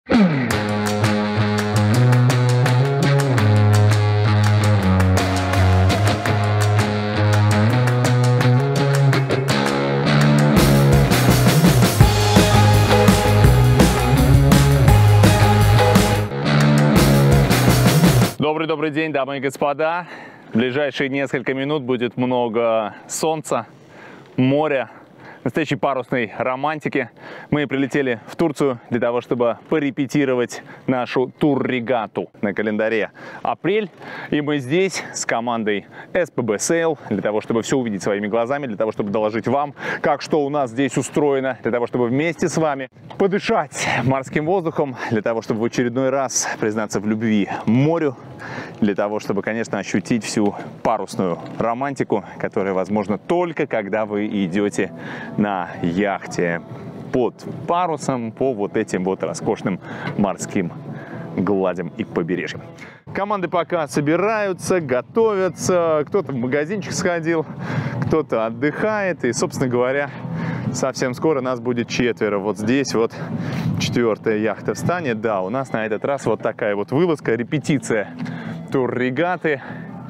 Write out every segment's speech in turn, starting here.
Добрый день, дамы и господа. В ближайшие несколько минут будет много солнца, моря, настоящей парусной романтики. Мы прилетели в Турцию для того, чтобы порепетировать нашу туррегату. На календаре апрель, и мы здесь с командой СПБ Sail для того, чтобы все увидеть своими глазами, для того, чтобы доложить вам, как что у нас здесь устроено, для того, чтобы вместе с вами подышать морским воздухом, для того, чтобы в очередной раз признаться в любви морю, для того, чтобы, конечно, ощутить всю парусную романтику, которая возможна только когда вы идете на яхте под парусом по вот этим вот роскошным морским гладям и побережьям. Команды пока собираются, готовятся, кто-то в магазинчик сходил, кто-то отдыхает, и, собственно говоря, совсем скоро нас будет 4. Вот здесь вот 4-я яхта встанет. Да, у нас на этот раз вот такая вот вылазка, репетиция туррегаты.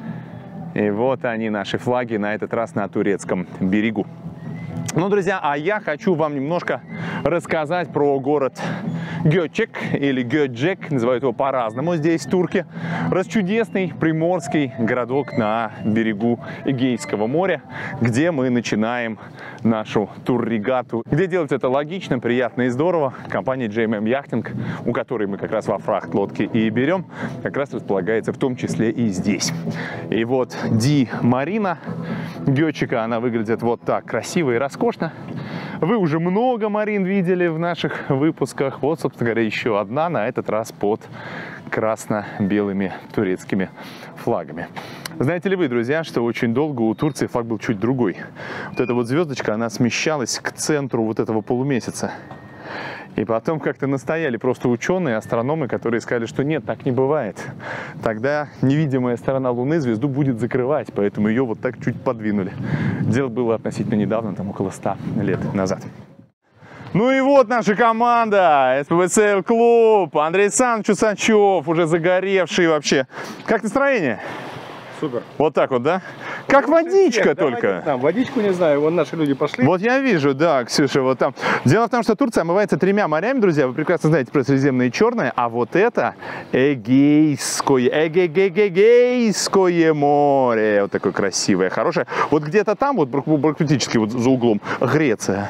И вот они, наши флаги, на этот раз на турецком берегу. Ну, друзья, а я хочу вам немножко рассказать про город Göcek или Göcek, называют его по-разному здесь, турки. Расчудесный приморский городок на берегу Эгейского моря, где мы начинаем нашу туррегату. Где делать это логично, приятно и здорово. Компания JMM Yachting, у которой мы как раз во фрахт лодки и берем, как раз располагается в том числе и здесь. И вот Ди Марина Göcek'а, она выглядит вот так красиво и роскошно. Вы уже много марин видели в наших выпусках. Вот, собственно говоря, еще одна, на этот раз под красно-белыми турецкими флагами. Знаете ли вы, друзья, что очень долго у Турции флаг был чуть другой. Вот эта вот звездочка, она смещалась к центру вот этого полумесяца. И потом как-то настояли просто ученые, астрономы, которые сказали, что нет, так не бывает. Тогда невидимая сторона Луны звезду будет закрывать, поэтому ее вот так чуть подвинули. Дело было относительно недавно, там около 100 лет назад. Ну и вот наша команда, СПБ Sail Club, Андрей Александрович Усачев, уже загоревший вообще. Как настроение? Супер. Вот так вот, да? Как водичка только. Там водичку не знаю, вон наши люди пошли. Вот я вижу, да, Ксюша, вот там. Дело в том, что Турция омывается 3 морями, друзья. Вы прекрасно знаете про Средиземное и Черное. А вот это Эгейское море. Вот такое красивое, хорошее. Вот где-то там, вот практически вот за углом, Греция.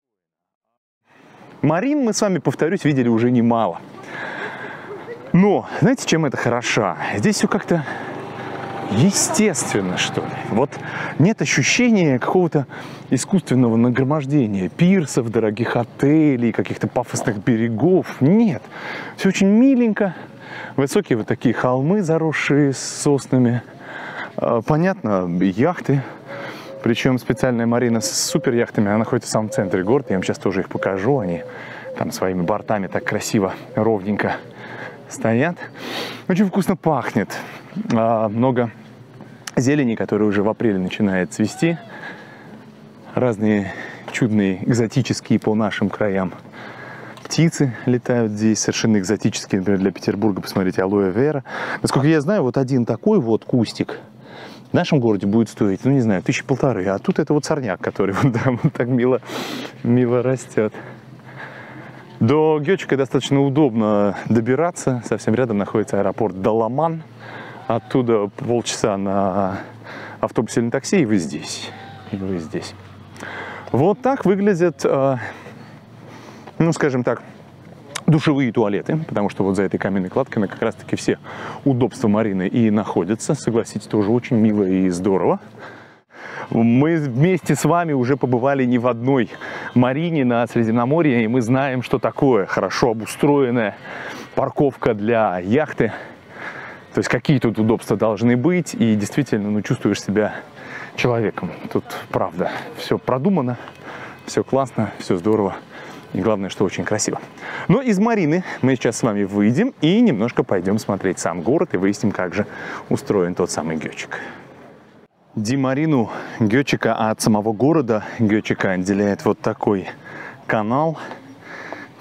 Марин мы с вами, повторюсь, видели уже немало. Но, знаете, чем это хороша? Здесь все как-то естественно, что ли. Вот нет ощущения какого-то искусственного нагромождения пирсов, дорогих отелей, каких-то пафосных берегов. Нет. Все очень миленько. Высокие вот такие холмы, заросшие соснами. Понятно, яхты. Причем специальная марина с суперяхтами, она находится в самом центре города. Я вам сейчас тоже их покажу. Они там своими бортами так красиво, ровненько стоят. Очень вкусно пахнет. Много зелени, которая уже в апреле начинает цвести. Разные чудные, экзотические по нашим краям птицы летают здесь, совершенно экзотические. Например, для Петербурга, посмотрите, алоэ вера. Насколько я знаю, вот один такой вот кустик в нашем городе будет стоить, ну не знаю, 1500. А тут это вот сорняк, который вот, да, вот так мило растет. До Göcek'а достаточно удобно добираться. Совсем рядом находится аэропорт Даламан. Оттуда полчаса на автобусе или на такси, и вы здесь. Вот так выглядят, ну, скажем так, душевые туалеты, потому что вот за этой каменной кладкой как раз-таки все удобства марины и находятся. Согласитесь, тоже очень мило и здорово. Мы вместе с вами уже побывали не в одной марине на Средиземноморье, и мы знаем, что такое хорошо обустроенная парковка для яхты. То есть какие тут удобства должны быть, и действительно, ну, чувствуешь себя человеком. Тут правда все продумано, все классно, все здорово. И главное, что очень красиво. Но из марины мы сейчас с вами выйдем и немножко пойдем смотреть сам город и выясним, как же устроен тот самый Göcek. Ди Марину Göcek'а от самого города Göcek'а отделяет вот такой канал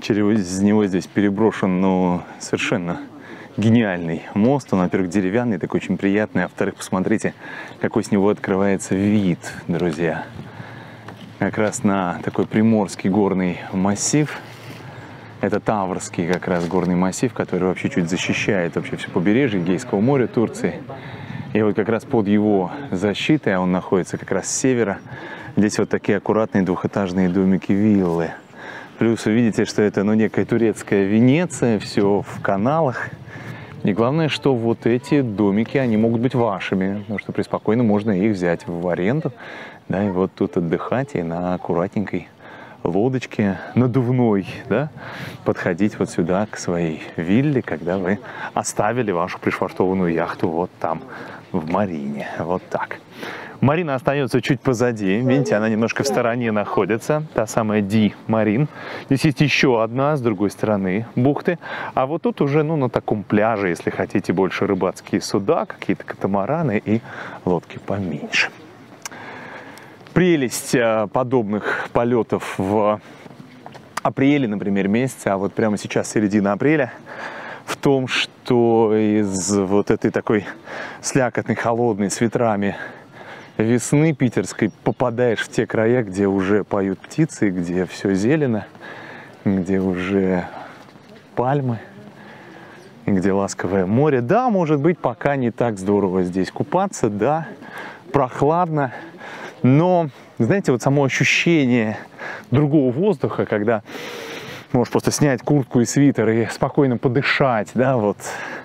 Через него здесь переброшен, ну, совершенно гениальный мост. Он, во-первых, деревянный, такой очень приятный. А во-вторых, посмотрите, какой с него открывается вид, друзья. Как раз на такой приморский горный массив. Это Таврский как раз горный массив, который вообще чуть защищает вообще все побережье Эгейского моря Турции. И вот как раз под его защитой, а он находится как раз с севера, здесь вот такие аккуратные двухэтажные домики-виллы. Плюс вы видите, что это, ну, некая турецкая Венеция, все в каналах. И главное, что вот эти домики, они могут быть вашими, потому что преспокойно можно их взять в аренду, да, и вот тут отдыхать и на аккуратненькой лодочке надувной, да, подходить вот сюда к своей вилле, когда вы оставили вашу пришвартованную яхту вот там, в Марине, вот так. Марина остается чуть позади, видите, она немножко в стороне находится, та самая Ди Марин. Здесь есть еще одна с другой стороны бухты, а вот тут уже, ну, на таком пляже, если хотите, больше рыбацкие суда, какие-то катамараны и лодки поменьше. Прелесть подобных полетов в апреле, например, месяце, а вот прямо сейчас середина апреля, в том, что из вот этой такой слякотной, холодной, с ветрами весны питерской попадаешь в те края, где уже поют птицы, где все зелено, где уже пальмы, где ласковое море. Да, может быть, пока не так здорово здесь купаться, да, прохладно, но, знаете, вот само ощущение другого воздуха, когда можешь просто снять куртку и свитер и спокойно подышать, да, вот,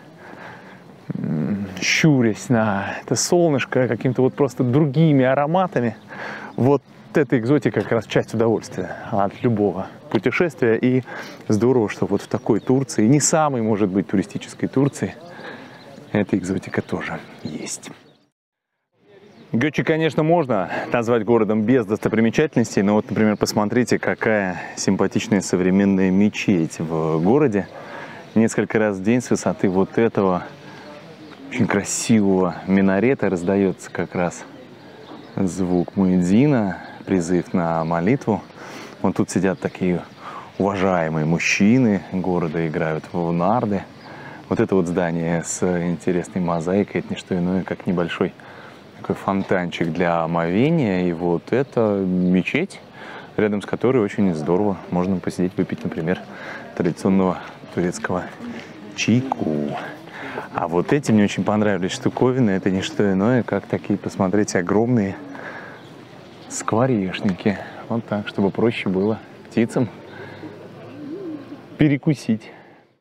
щурясь на это солнышко каким-то вот просто другими ароматами, вот эта экзотика как раз часть удовольствия от любого путешествия. И здорово, что вот в такой Турции, не самой, может быть, туристической Турции, эта экзотика тоже есть. Гёчи, конечно, можно назвать городом без достопримечательностей, но вот, например, посмотрите, какая симпатичная современная мечеть в городе. Несколько раз в день с высоты вот этого очень красивого минарета раздается как раз звук муэдзина, призыв на молитву. Вон тут сидят такие уважаемые мужчины города, играют в нарды. Вот это вот здание с интересной мозаикой, это не что иное, как небольшой такой фонтанчик для омовения. И вот это мечеть, рядом с которой очень здорово можно посидеть, выпить, например, традиционного турецкого чайку. А вот эти мне очень понравились штуковины. Это не что иное, как такие, посмотрите, огромные скворечники. Вот так, чтобы проще было птицам перекусить.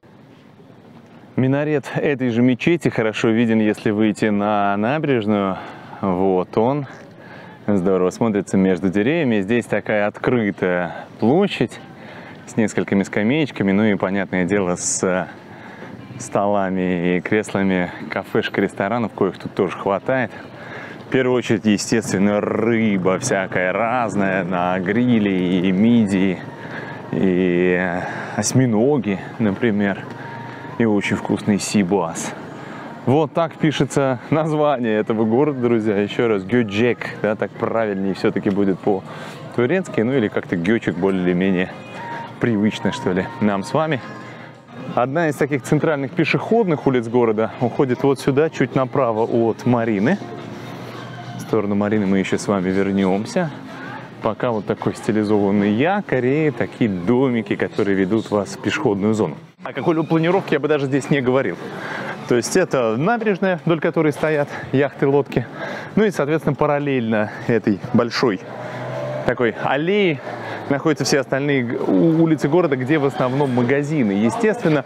Минарет этой же мечети хорошо виден, если выйти на набережную. Вот он. Здорово смотрится между деревьями. Здесь такая открытая площадь с несколькими скамеечками. Ну и, понятное дело, с столами и креслами кафешек и ресторанов, коих тут тоже хватает. В первую очередь, естественно, рыба всякая разная на гриле, и мидии, и осьминоги, например, и очень вкусный сибас. Вот так пишется название этого города, друзья. Еще раз, Гёчек, да, так правильнее все-таки будет по-турецки, ну или как-то Гёчек более-менее привычно, что ли, нам с вами. Одна из таких центральных пешеходных улиц города уходит вот сюда, чуть направо от Марины. В сторону Марины мы еще с вами вернемся. Пока вот такой стилизованный якорь и такие домики, которые ведут вас в пешеходную зону. О какой-либо планировке я бы даже здесь не говорил. То есть это набережная, вдоль которой стоят яхты, лодки. Ну и, соответственно, параллельно этой большой такой аллее находятся все остальные улицы города, где в основном магазины, естественно.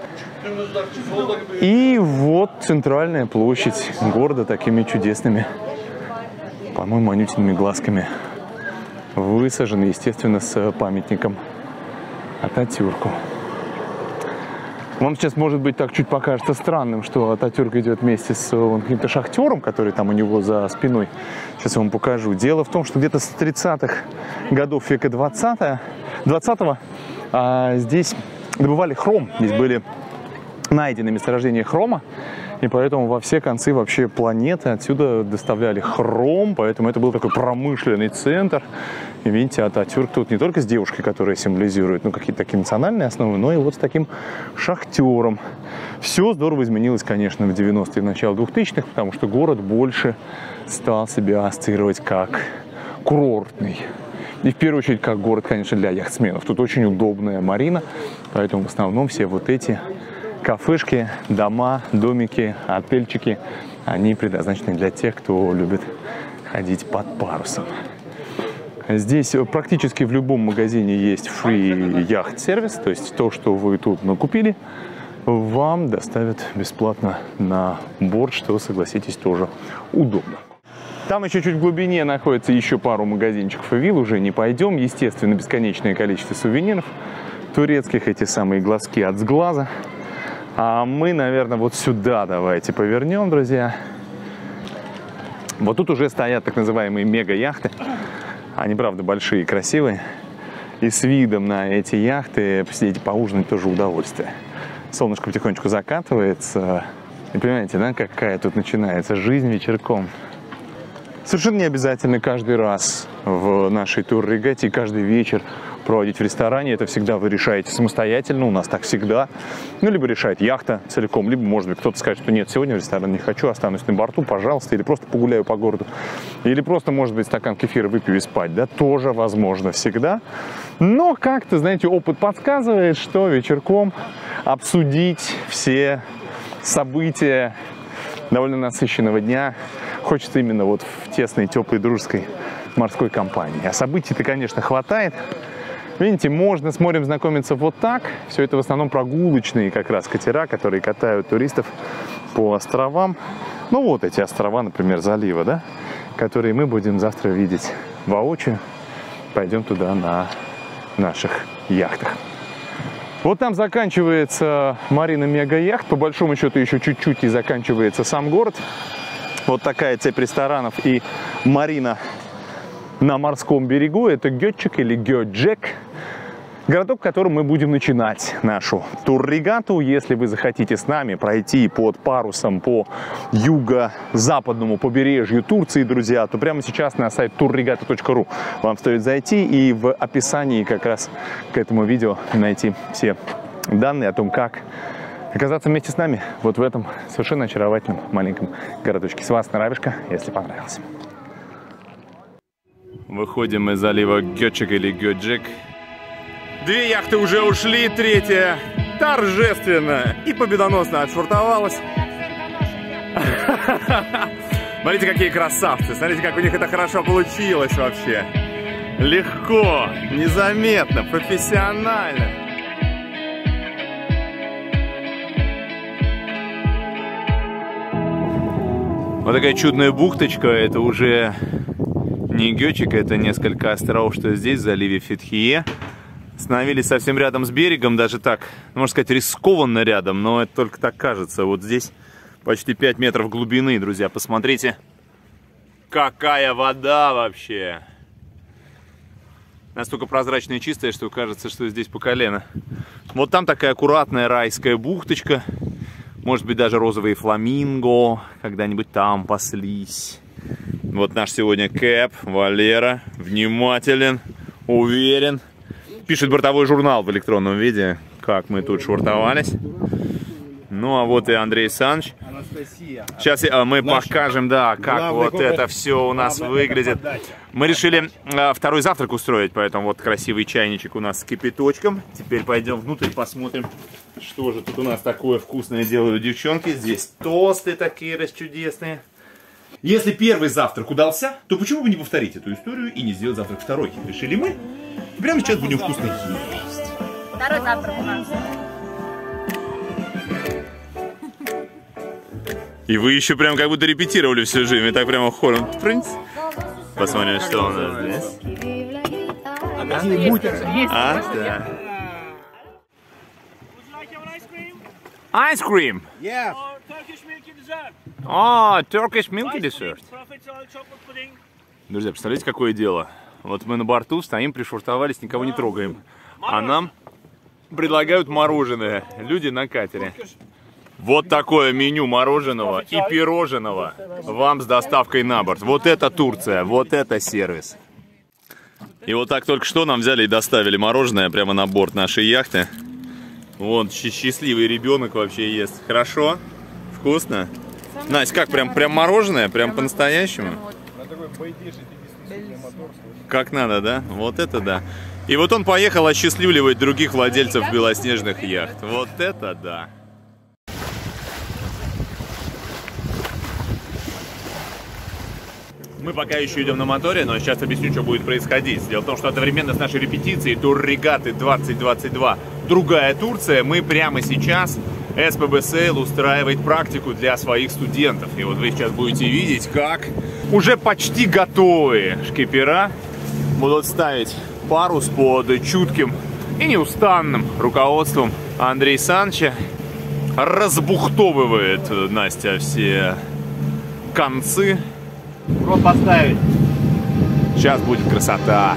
И вот центральная площадь города такими чудесными, по-моему, анютиными глазками высажена, естественно, с памятником Ататюрку. Вам сейчас, может быть, так чуть покажется странным, что Ататюрк идет вместе с каким-то шахтером, который там у него за спиной. Сейчас я вам покажу. Дело в том, что где-то с 30-х годов века 20-го здесь добывали хром. Здесь были найдено месторождение хрома, и поэтому во все концы вообще планеты отсюда доставляли хром, поэтому это был такой промышленный центр. И видите, Ататюрк тут не только с девушкой, которая символизирует, ну, какие-то такие национальные основы, но и вот с таким шахтером. Все здорово изменилось, конечно, в 90-е, в начале 2000-х, потому что город больше стал себя ассоциировать как курортный. И в первую очередь как город, конечно, для яхтсменов. Тут очень удобная марина, поэтому в основном все вот эти кафешки, дома, домики, отельчики, они предназначены для тех, кто любит ходить под парусом. Здесь практически в любом магазине есть free яхт-сервис, то есть то, что вы тут накупили, вам доставят бесплатно на борт, что, согласитесь, тоже удобно. Там еще чуть в глубине находится еще пару магазинчиков и вилл, уже не пойдем. Естественно, бесконечное количество сувениров турецких, эти самые глазки от сглаза. А мы, наверное, вот сюда давайте повернем, друзья. Вот тут уже стоят так называемые мега-яхты. Они, правда, большие и красивые. И с видом на эти яхты посидеть и поужинать тоже удовольствие. Солнышко потихонечку закатывается. И понимаете, да, какая тут начинается жизнь вечерком. Совершенно не обязательно каждый раз в нашей тур-регате и каждый вечер проводить в ресторане. Это всегда вы решаете самостоятельно, у нас так всегда. Ну, либо решает яхта целиком, либо, может быть, кто-то скажет, что нет, сегодня в ресторан не хочу, останусь на борту, пожалуйста, или просто погуляю по городу. Или просто, может быть, стакан кефира выпью и спать, да, тоже возможно всегда. Но как-то, знаете, опыт подсказывает, что вечерком обсудить все события довольно насыщенного дня хочется именно вот в тесной, теплой, дружеской морской компании. А событий-то, конечно, хватает. Видите, можно с морем знакомиться вот так. Все это в основном прогулочные как раз катера, которые катают туристов по островам. Ну вот эти острова, например, залива, да, которые мы будем завтра видеть воочию. Пойдем туда на наших яхтах. Вот там заканчивается марина Мега-яхт. По большому счету еще чуть-чуть и заканчивается сам город. Вот такая цепь ресторанов и марина на морском берегу. Это Гетчик или Гёджек. Городок, в котором мы будем начинать нашу тур-регату. Если вы захотите с нами пройти под парусом по юго-западному побережью Турции, друзья, то прямо сейчас на сайт turregata.ru вам стоит зайти и в описании как раз к этому видео найти все данные о том, как оказаться вместе с нами вот в этом совершенно очаровательном маленьком городочке. С вас наравишка, если понравилось. Выходим из залива Гетчик или Гёджик. Две яхты уже ушли, третья торжественно и победоносно отшвартовалась. Смотрите, какие красавцы, смотрите, как у них это хорошо получилось вообще. Легко, незаметно, профессионально. Вот такая чудная бухточка, это уже не Гетчик, это несколько островов, что здесь, в заливе Фетхие. Остановились совсем рядом с берегом, даже так, можно сказать, рискованно рядом, но это только так кажется. Вот здесь почти 5 метров глубины, друзья, посмотрите, какая вода вообще. Настолько прозрачная и чистая, что кажется, что здесь по колено. Вот там такая аккуратная райская бухточка, может быть, даже розовые фламинго когда-нибудь там паслись. Вот наш сегодня Кэп, Валера, внимателен, уверен. Пишет бортовой журнал в электронном виде, как мы тут швартовались. Ну, а вот и Андрей Саныч. Сейчас мы покажем, да, как вот это все у нас выглядит. Мы решили второй завтрак устроить, поэтому вот красивый чайничек у нас с кипяточком. Теперь пойдем внутрь, посмотрим, что же тут у нас такое вкусное делают девчонки. Здесь тосты такие расчудесные. Если первый завтрак удался, то почему бы не повторить эту историю и не сделать завтрак второй? Решили мы. И прямо сейчас будем вкусно есть. Второй завтрак у нас. И вы еще прям как будто репетировали всю жизнь. И так прямо хором. Посмотрим, что у нас здесь. А, да. Ice cream. Yeah. Turkish milky dessert. О, Turkish milky Rice dessert. pudding, profiterole chocolate pudding. Друзья, представляете, какое дело? Вот мы на борту стоим, пришвартовались, никого не трогаем. А нам предлагают мороженое. Люди на катере. Вот такое меню мороженого и пироженого вам с доставкой на борт. Вот это Турция, вот это сервис. И вот так только что нам взяли и доставили мороженое прямо на борт нашей яхты. Вон, счастливый ребенок вообще ест. Хорошо? Вкусно? Настя, как, прям мороженое? Прям по-настоящему? Как надо, да? Вот это да. И вот он поехал осчастливливать других владельцев белоснежных яхт. Вот это да. Мы пока еще идем на моторе, но сейчас объясню, что будет происходить. Дело в том, что одновременно с нашей репетицией Туррегаты 2022 «Другая Турция» мы прямо сейчас, СПБ Сейл устраивает практику для своих студентов. И вот вы сейчас будете видеть, как уже почти готовые шкипера будут ставить парус под чутким и неустанным руководством Андрея Саныча. Разбухтовывает Настя все концы. Рот поставить. Сейчас будет красота.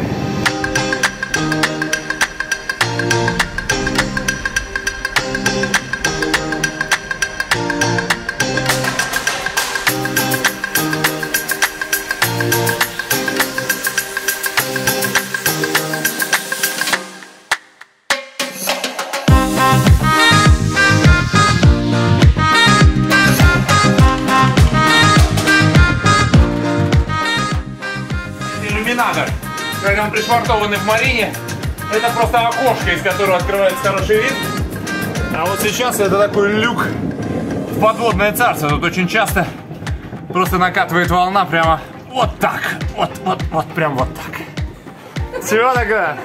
Иллюминатор, когда он пришвартованный в марине, это просто окошко, из которого открывается хороший вид. А вот сейчас это такой люк в подводное царство. Тут очень часто просто накатывает волна прямо вот так. Вот прям вот так. Чего такое?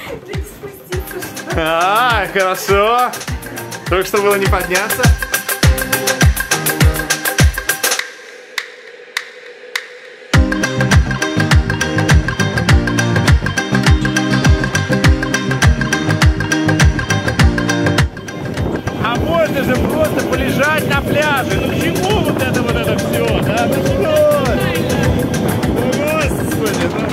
А, хорошо. Только что было не подняться. Можно же просто полежать на пляже. Ну к чему вот это все, да? Ну что? Ну, господи, ну.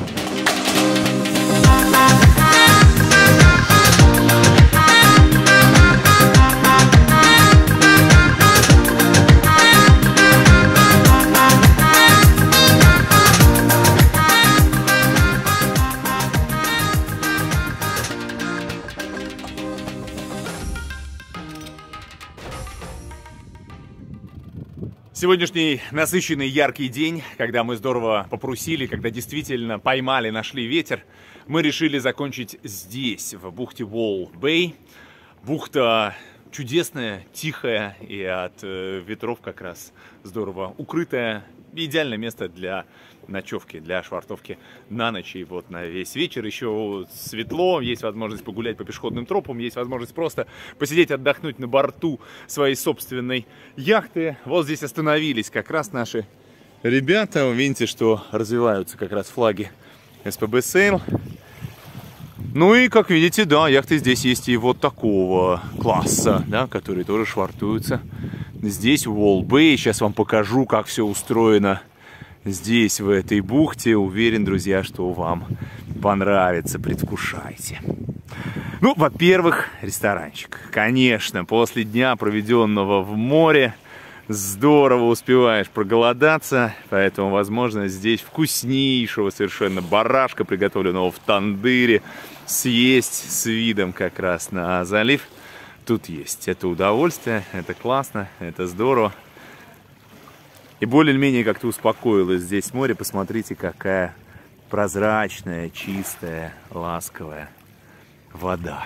Сегодняшний насыщенный яркий день, когда мы здорово попрусили, когда действительно поймали, нашли ветер, мы решили закончить здесь, в бухте Уолл-Бэй. Бухта чудесная, тихая и от ветров как раз здорово укрытая. Идеальное место для ночевки, для швартовки на ночь. И вот на весь вечер еще светло, есть возможность погулять по пешеходным тропам, есть возможность просто посидеть, отдохнуть на борту своей собственной яхты. Вот здесь остановились как раз наши ребята. Вы видите, что развиваются как раз флаги СПБ Сейл. Ну и, как видите, да, яхты здесь есть и вот такого класса, да, которые тоже швартуются здесь, в Уолл-Бэй. Сейчас вам покажу, как все устроено здесь, в этой бухте. Уверен, друзья, что вам понравится. Предвкушайте. Ну, во-первых, ресторанчик. Конечно, после дня, проведенного в море, здорово успеваешь проголодаться. Поэтому, возможно, здесь вкуснейшего совершенно барашка, приготовленного в тандыре, съесть с видом как раз на залив. Тут есть это удовольствие, это классно, это здорово. И более-менее как-то успокоилось здесь море. Посмотрите, какая прозрачная, чистая, ласковая вода.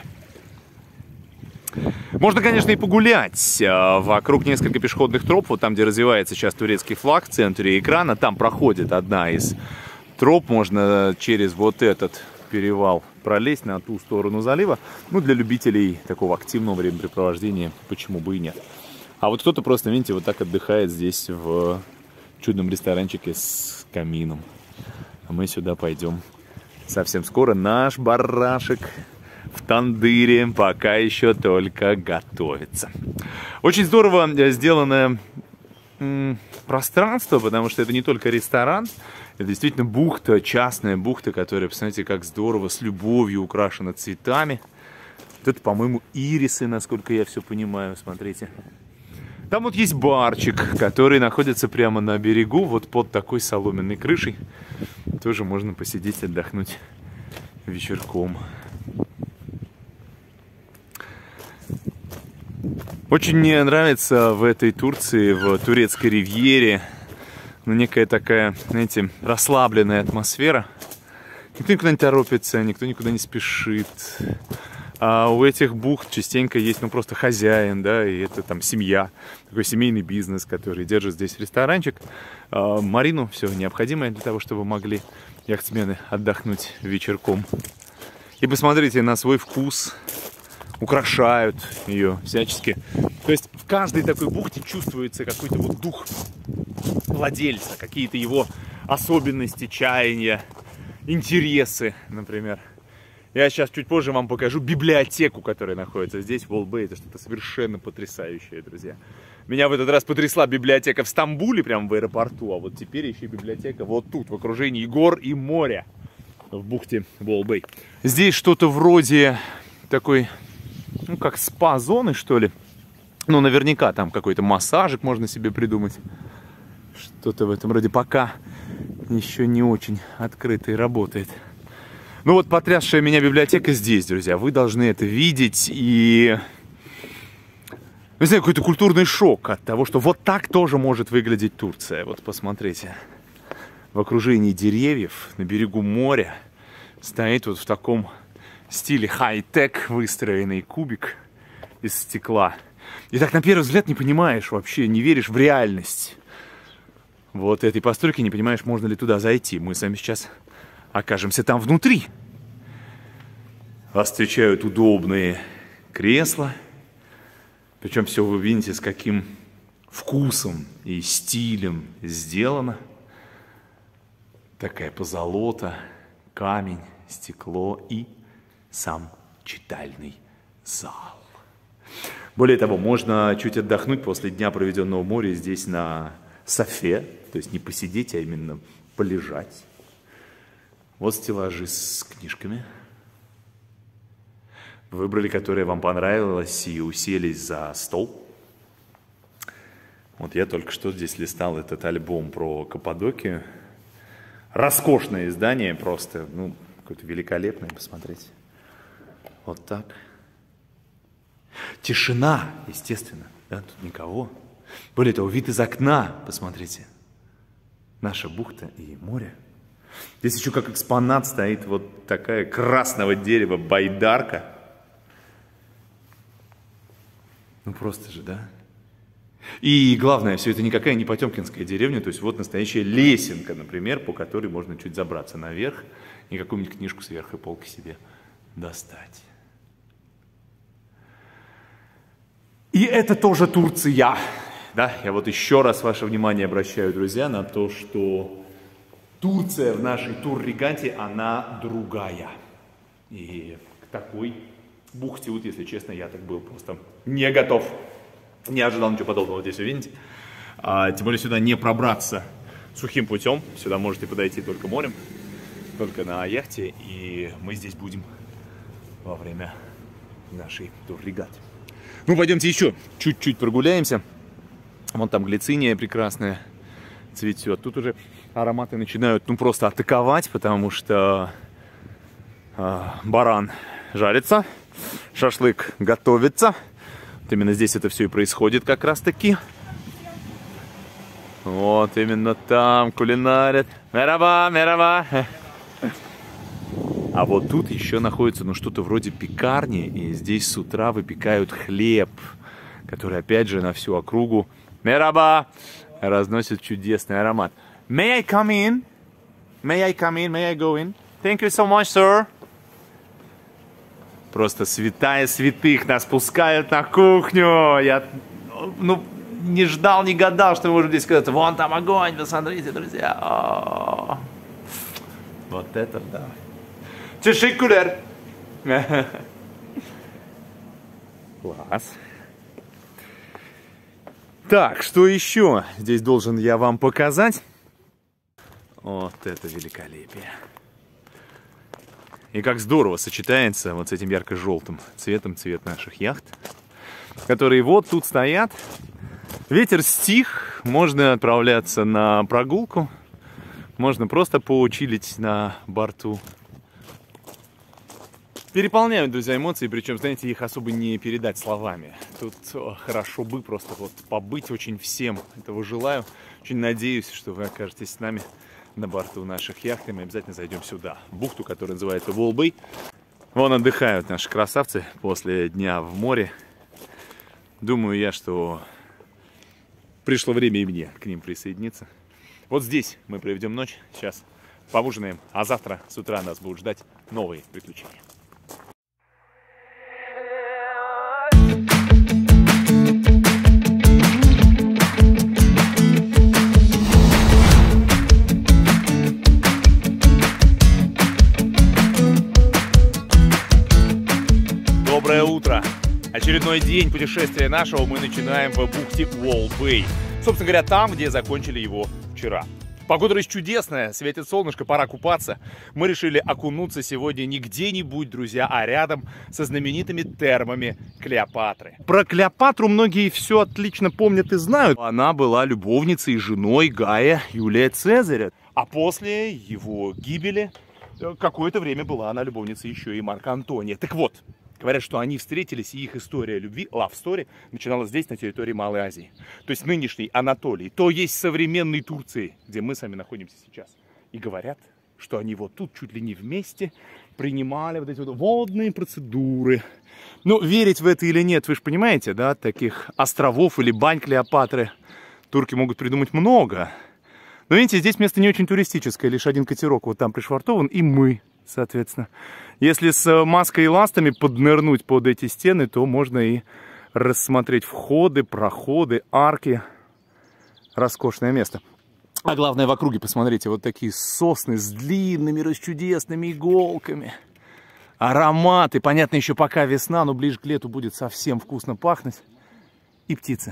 Можно, конечно, и погулять вокруг несколько пешеходных троп. Вот там, где развивается сейчас турецкий флаг, в центре экрана. Там проходит одна из троп. Можно через вот этот перевал пролезть на ту сторону залива. Ну, для любителей такого активного времяпрепровождения, почему бы и нет. А вот кто-то просто, видите, вот так отдыхает здесь в чудном ресторанчике с камином. А мы сюда пойдем совсем скоро. Наш барашек в тандыре пока еще только готовится. Очень здорово сделанное пространство, потому что это не только ресторан, это действительно бухта, частная бухта, которая, посмотрите, как здорово, с любовью украшена цветами. Вот это, по-моему, ирисы, насколько я все понимаю, смотрите. Там вот есть барчик, который находится прямо на берегу, вот под такой соломенной крышей. Тоже можно посидеть, отдохнуть вечерком. Очень мне нравится в этой Турции, в турецкой ривьере, некая такая, знаете, расслабленная атмосфера. Никто никуда не торопится, никто никуда не спешит. А у этих бухт частенько есть, ну, просто хозяин, да, и это там семья, такой семейный бизнес, который держит здесь ресторанчик. Марину все необходимое для того, чтобы могли яхтсмены отдохнуть вечерком. И посмотрите, на свой вкус украшают ее всячески. То есть в каждой такой бухте чувствуется какой-то вот дух владельца, какие-то его особенности, чаяния, интересы, например. Я сейчас чуть позже вам покажу библиотеку, которая находится здесь, в Олд-Бэй. Это что-то совершенно потрясающее, друзья. Меня в этот раз потрясла библиотека в Стамбуле, прямо в аэропорту, а вот теперь еще библиотека вот тут, в окружении гор и моря, в бухте Олд-Бэй. Здесь что-то вроде такой, ну, как спа-зоны, что ли. Ну, наверняка там какой-то массажик можно себе придумать. Что-то в этом роде, пока еще не очень открыто и работает. Ну вот потрясшая меня библиотека здесь, друзья. Вы должны это видеть. И, не знаю, какой-то культурный шок от того, что вот так тоже может выглядеть Турция. Вот посмотрите. В окружении деревьев, на берегу моря, стоит вот в таком стиле хай-тек выстроенный кубик из стекла. И так на первый взгляд не понимаешь вообще, не веришь в реальность вот этой постройки, не понимаешь, можно ли туда зайти. Мы с вами сейчас окажемся там внутри. Вас встречают удобные кресла. Причем все вы видите, с каким вкусом и стилем сделано. Такая позолота, камень, стекло и сам читальный зал. Более того, можно чуть отдохнуть после дня, проведенного в море, здесь на софе. То есть не посидеть, а именно полежать. Вот стеллажи с книжками. Выбрали, которая вам понравилась, и уселись за стол. Вот я только что здесь листал этот альбом про Каппадокию. Роскошное издание, просто, ну, какое-то великолепное, посмотрите. Вот так. Тишина, естественно, да, тут никого. Более того, вид из окна, посмотрите. Наша бухта и море. Здесь еще как экспонат стоит вот такая красного дерева байдарка. Ну просто же, да? И главное, все это никакая не потемкинская деревня, то есть вот настоящая лесенка, например, по которой можно чуть забраться наверх и какую-нибудь книжку с верхней полки себе достать. И это тоже Турция. Да, я вот еще раз ваше внимание обращаю, друзья, на то, что Турция в нашей Тур-Риганте, она другая. И к такой бухте, вот если честно, я так был просто не готов. Не ожидал ничего подобного здесь увидеть. Тем более сюда не пробраться сухим путем. Сюда можете подойти только морем, только на яхте. И мы здесь будем во время нашей Тур-Ригаты. Ну, пойдемте еще чуть-чуть прогуляемся. Вон там глициния прекрасная цветет. Тут уже ароматы начинают, ну, просто атаковать, потому что баран жарится, шашлык готовится. Вот именно здесь это все и происходит как раз-таки. Вот именно там кулинарят. Мераба, мераба. А вот тут еще находится, ну, что-то вроде пекарни, и здесь с утра выпекают хлеб, который, опять же, на всю округу мераба разносит чудесный аромат. May I come in? May I come in? May I go in? Thank you so much, sir. Просто святая святых нас пускают на кухню. Я, ну, не ждал, не гадал, что мы можем здесь сказать. Вон там огонь, посмотрите, друзья. О-о-о. Вот это да. Teşekkürler. Класс. Так, что еще здесь должен я вам показать? Вот это великолепие. И как здорово сочетается вот с этим ярко-желтым цветом, цвет наших яхт, которые вот тут стоят. Ветер стих, можно отправляться на прогулку, можно просто поучилить на борту. Переполняют, друзья, эмоции, причем, знаете, их особо не передать словами. Тут хорошо бы просто вот побыть, очень всем этого желаю. Очень надеюсь, что вы окажетесь с нами на борту наших яхт, и мы обязательно зайдем сюда, в бухту, которая называется Волбей. Вон отдыхают наши красавцы после дня в море. Думаю я, что пришло время и мне к ним присоединиться. Вот здесь мы проведем ночь, сейчас поужинаем, а завтра с утра нас будут ждать новые приключения. Доброе утро! Очередной день путешествия нашего мы начинаем в бухте Волбей. Собственно говоря, там, где закончили его вчера. Погода чудесная, светит солнышко, пора купаться. Мы решили окунуться сегодня не где-нибудь, друзья, а рядом со знаменитыми термами Клеопатры. Про Клеопатру многие все отлично помнят и знают. Она была любовницей и женой Гая Юлия Цезаря. А после его гибели какое-то время была она любовницей еще и Марка Антония. Так вот, говорят, что они встретились, и их история любви, love story, начиналась здесь, на территории Малой Азии. То есть нынешней Анатолии, то есть современной Турции, где мы с вами находимся сейчас. И говорят, что они вот тут чуть ли не вместе принимали вот эти вот водные процедуры. Ну, верить в это или нет, вы же понимаете, да, таких островов или бань Клеопатры турки могут придумать много. Но видите, здесь место не очень туристическое, лишь один катерок вот там пришвартован, и мы, соответственно. Если с маской и ластами поднырнуть под эти стены, то можно и рассмотреть входы, проходы, арки. Роскошное место. А главное, в округе, посмотрите, вот такие сосны с длинными, расчудесными иголками. Ароматы. Понятно, еще пока весна, но ближе к лету будет совсем вкусно пахнуть. И птицы.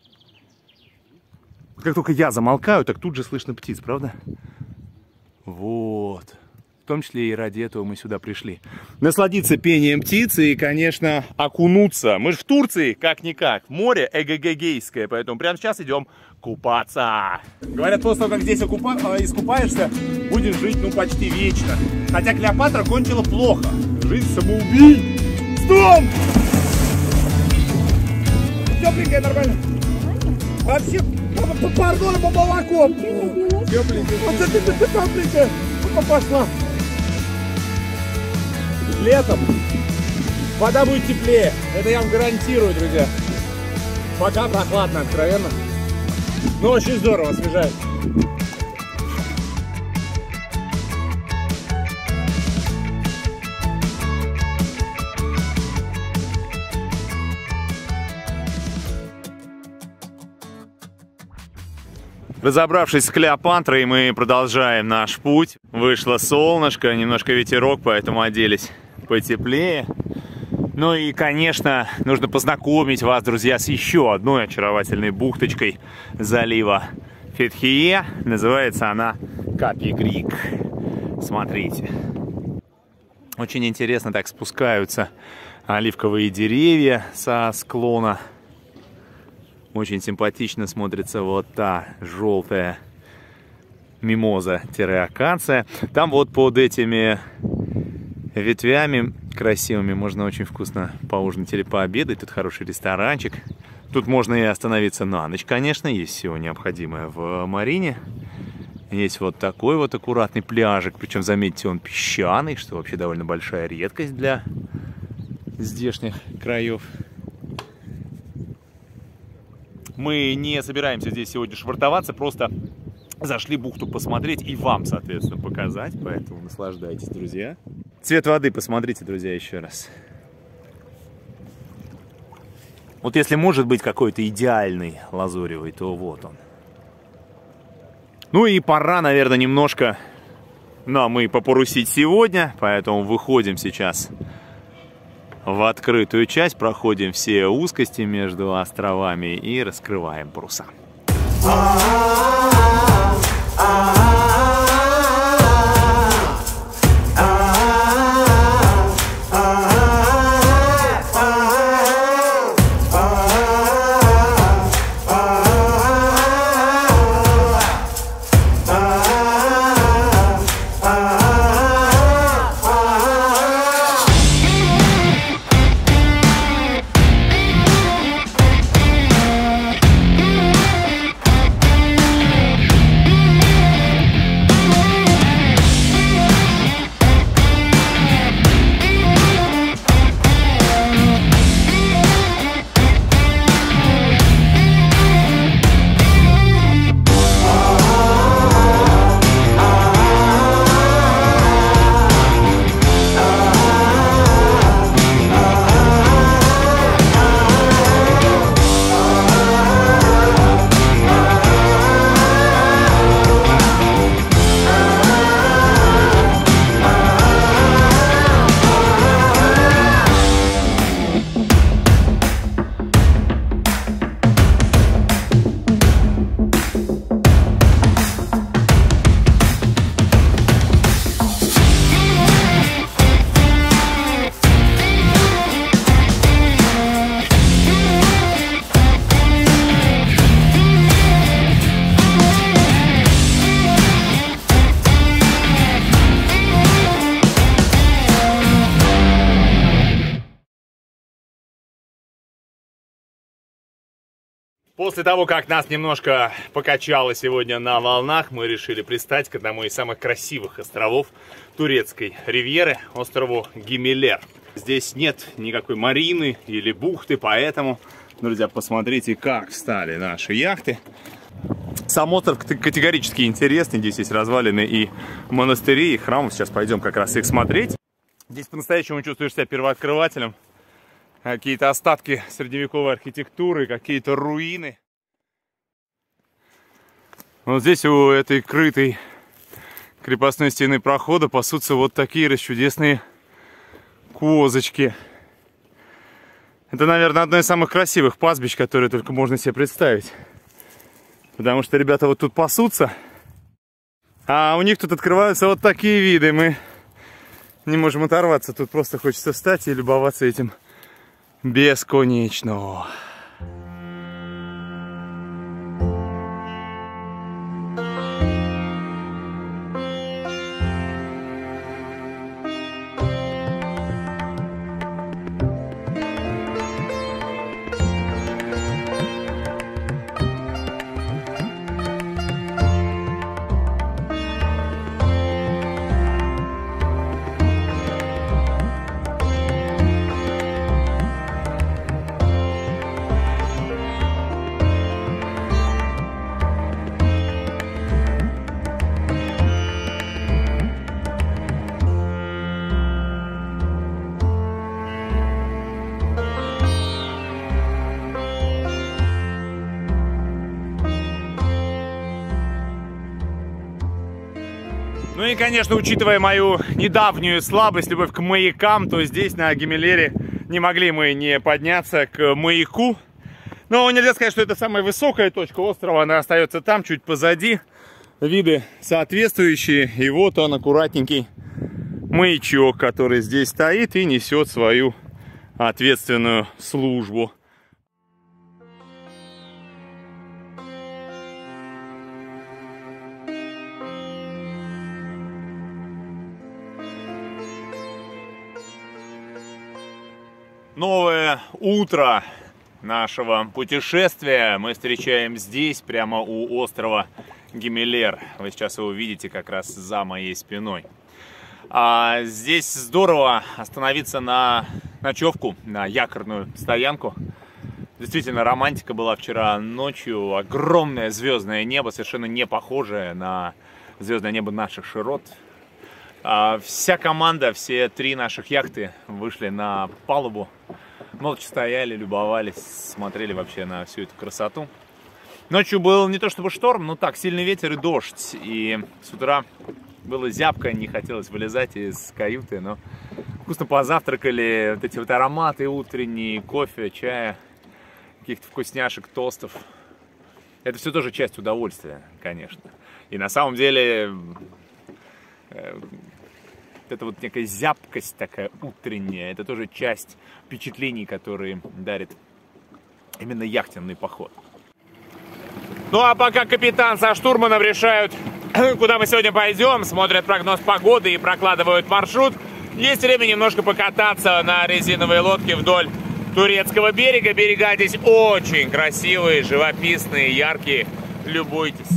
Как только я замолкаю, так тут же слышно птиц, правда? Вот. В том числе и ради этого мы сюда пришли. Насладиться пением птиц и, конечно, окунуться. Мы же в Турции, как-никак. Море эгегейское, поэтому прямо сейчас идем купаться. Говорят, после того, как здесь искупаешься, будешь жить, ну, почти вечно. Хотя Клеопатра кончила плохо. Жизнь самоубийц. Стоп! Тепленькая, нормально. Вообще, пардон, по молоком. Тепленькая. Вот это тепленькая. Пошла. Летом вода будет теплее. Это я вам гарантирую, друзья. Пока прохладно, откровенно. Но очень здорово, освежает. Разобравшись с Клеопатрой, мы продолжаем наш путь. Вышло солнышко, немножко ветерок, поэтому оделись потеплее. Ну и, конечно, нужно познакомить вас, друзья, с еще одной очаровательной бухточкой залива Фетхие. Называется она Капи-Крик. Смотрите. Очень интересно так спускаются оливковые деревья со склона. Очень симпатично смотрится вот та желтая мимоза-акация. Там вот под этими ветвями красивыми можно очень вкусно поужинать или пообедать. Тут хороший ресторанчик. Тут можно и остановиться на ночь, конечно. Есть все необходимое в марине. Есть вот такой вот аккуратный пляжик. Причем, заметьте, он песчаный, что вообще довольно большая редкость для здешних краев. Мы не собираемся здесь сегодня швартоваться, просто зашли бухту посмотреть и вам, соответственно, показать. Поэтому наслаждайтесь, друзья. Цвет воды посмотрите, друзья, еще раз. Вот если может быть какой-то идеальный лазуревый, то вот он. Ну и пора, наверное, немножко нам и попорусить сегодня. Поэтому выходим сейчас в открытую часть, проходим все узкости между островами и раскрываем паруса. После того, как нас немножко покачало сегодня на волнах, мы решили пристать к одному из самых красивых островов турецкой ривьеры, острову Гимелер. Здесь нет никакой марины или бухты, поэтому, друзья, посмотрите, как встали наши яхты. Сам остров категорически интересный, здесь есть развалины и монастыри, и храмы. Сейчас пойдем как раз их смотреть. Здесь по-настоящему чувствуешь себя первооткрывателем. Какие-то остатки средневековой архитектуры, какие-то руины. Вот здесь у этой крытой крепостной стены прохода пасутся вот такие расчудесные козочки. Это, наверное, одно из самых красивых пастбищ, которые только можно себе представить. Потому что ребята вот тут пасутся, а у них тут открываются вот такие виды. Мы не можем оторваться, тут просто хочется встать и любоваться этим бесконечно. Ну и, конечно, учитывая мою недавнюю слабость, любовь к маякам, то здесь, на Гимелере, не могли мы не подняться к маяку. Но нельзя сказать, что это самая высокая точка острова, она остается там, чуть позади. Виды соответствующие, и вот он, аккуратненький маячок, который здесь стоит и несет свою ответственную службу. Новое утро нашего путешествия мы встречаем здесь, прямо у острова Гимелер. Вы сейчас его увидите как раз за моей спиной. Здесь здорово остановиться на ночевку, на якорную стоянку. Действительно, романтика была вчера ночью. Огромное звездное небо, совершенно не похожее на звездное небо наших широт. Вся команда, все три наших яхты вышли на палубу, молча стояли, любовались, смотрели вообще на всю эту красоту. Ночью был не то чтобы шторм, но так, сильный ветер и дождь. И с утра было зябко, не хотелось вылезать из каюты, но вкусно позавтракали, вот эти вот ароматы утренние, кофе, чая, каких-то вкусняшек, тостов. Это все тоже часть удовольствия, конечно. И на самом деле это вот некая зябкость такая утренняя, это тоже часть впечатлений, которые дарит именно яхтенный поход. Ну а пока капитан со штурманом решают, куда мы сегодня пойдем, смотрят прогноз погоды и прокладывают маршрут, есть время немножко покататься на резиновой лодке вдоль турецкого берега. Берега здесь очень красивые, живописные, яркие. Любуйтесь.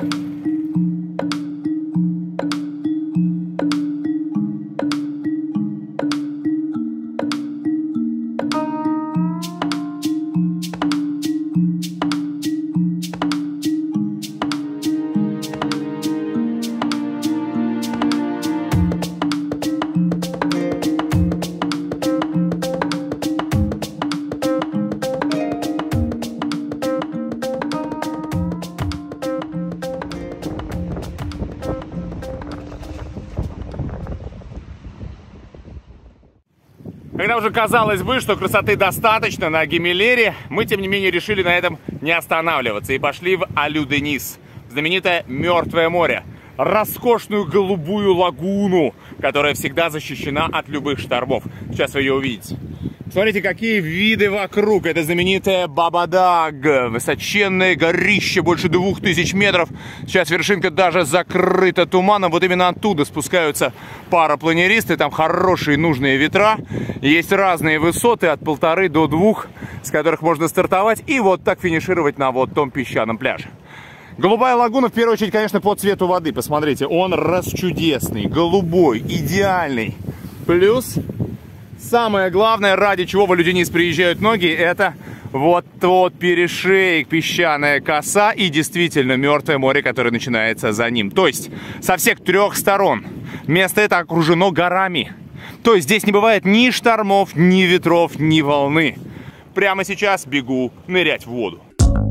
Когда уже казалось бы, что красоты достаточно на Гимелере, мы, тем не менее, решили на этом не останавливаться и пошли в Алю-Денис, знаменитое Мертвое море, роскошную голубую лагуну, которая всегда защищена от любых штормов. Сейчас вы ее увидите. Смотрите, какие виды вокруг. Это знаменитая Бабадаг. Высоченное горище, больше 2000 метров. Сейчас вершинка даже закрыта туманом. Вот именно оттуда спускаются парапланеристы. Там хорошие нужные ветра. Есть разные высоты от 1,5 до 2, с которых можно стартовать и вот так финишировать на вот том песчаном пляже. Голубая лагуна, в первую очередь, конечно, по цвету воды. Посмотрите, он расчудесный, голубой, идеальный. Плюс... самое главное, ради чего в Алюденис приезжают многие, это вот тот перешеек, песчаная коса и действительно мертвое море, которое начинается за ним. То есть со всех 3 сторон место это окружено горами. То есть здесь не бывает ни штормов, ни ветров, ни волны. Прямо сейчас бегу нырять в воду.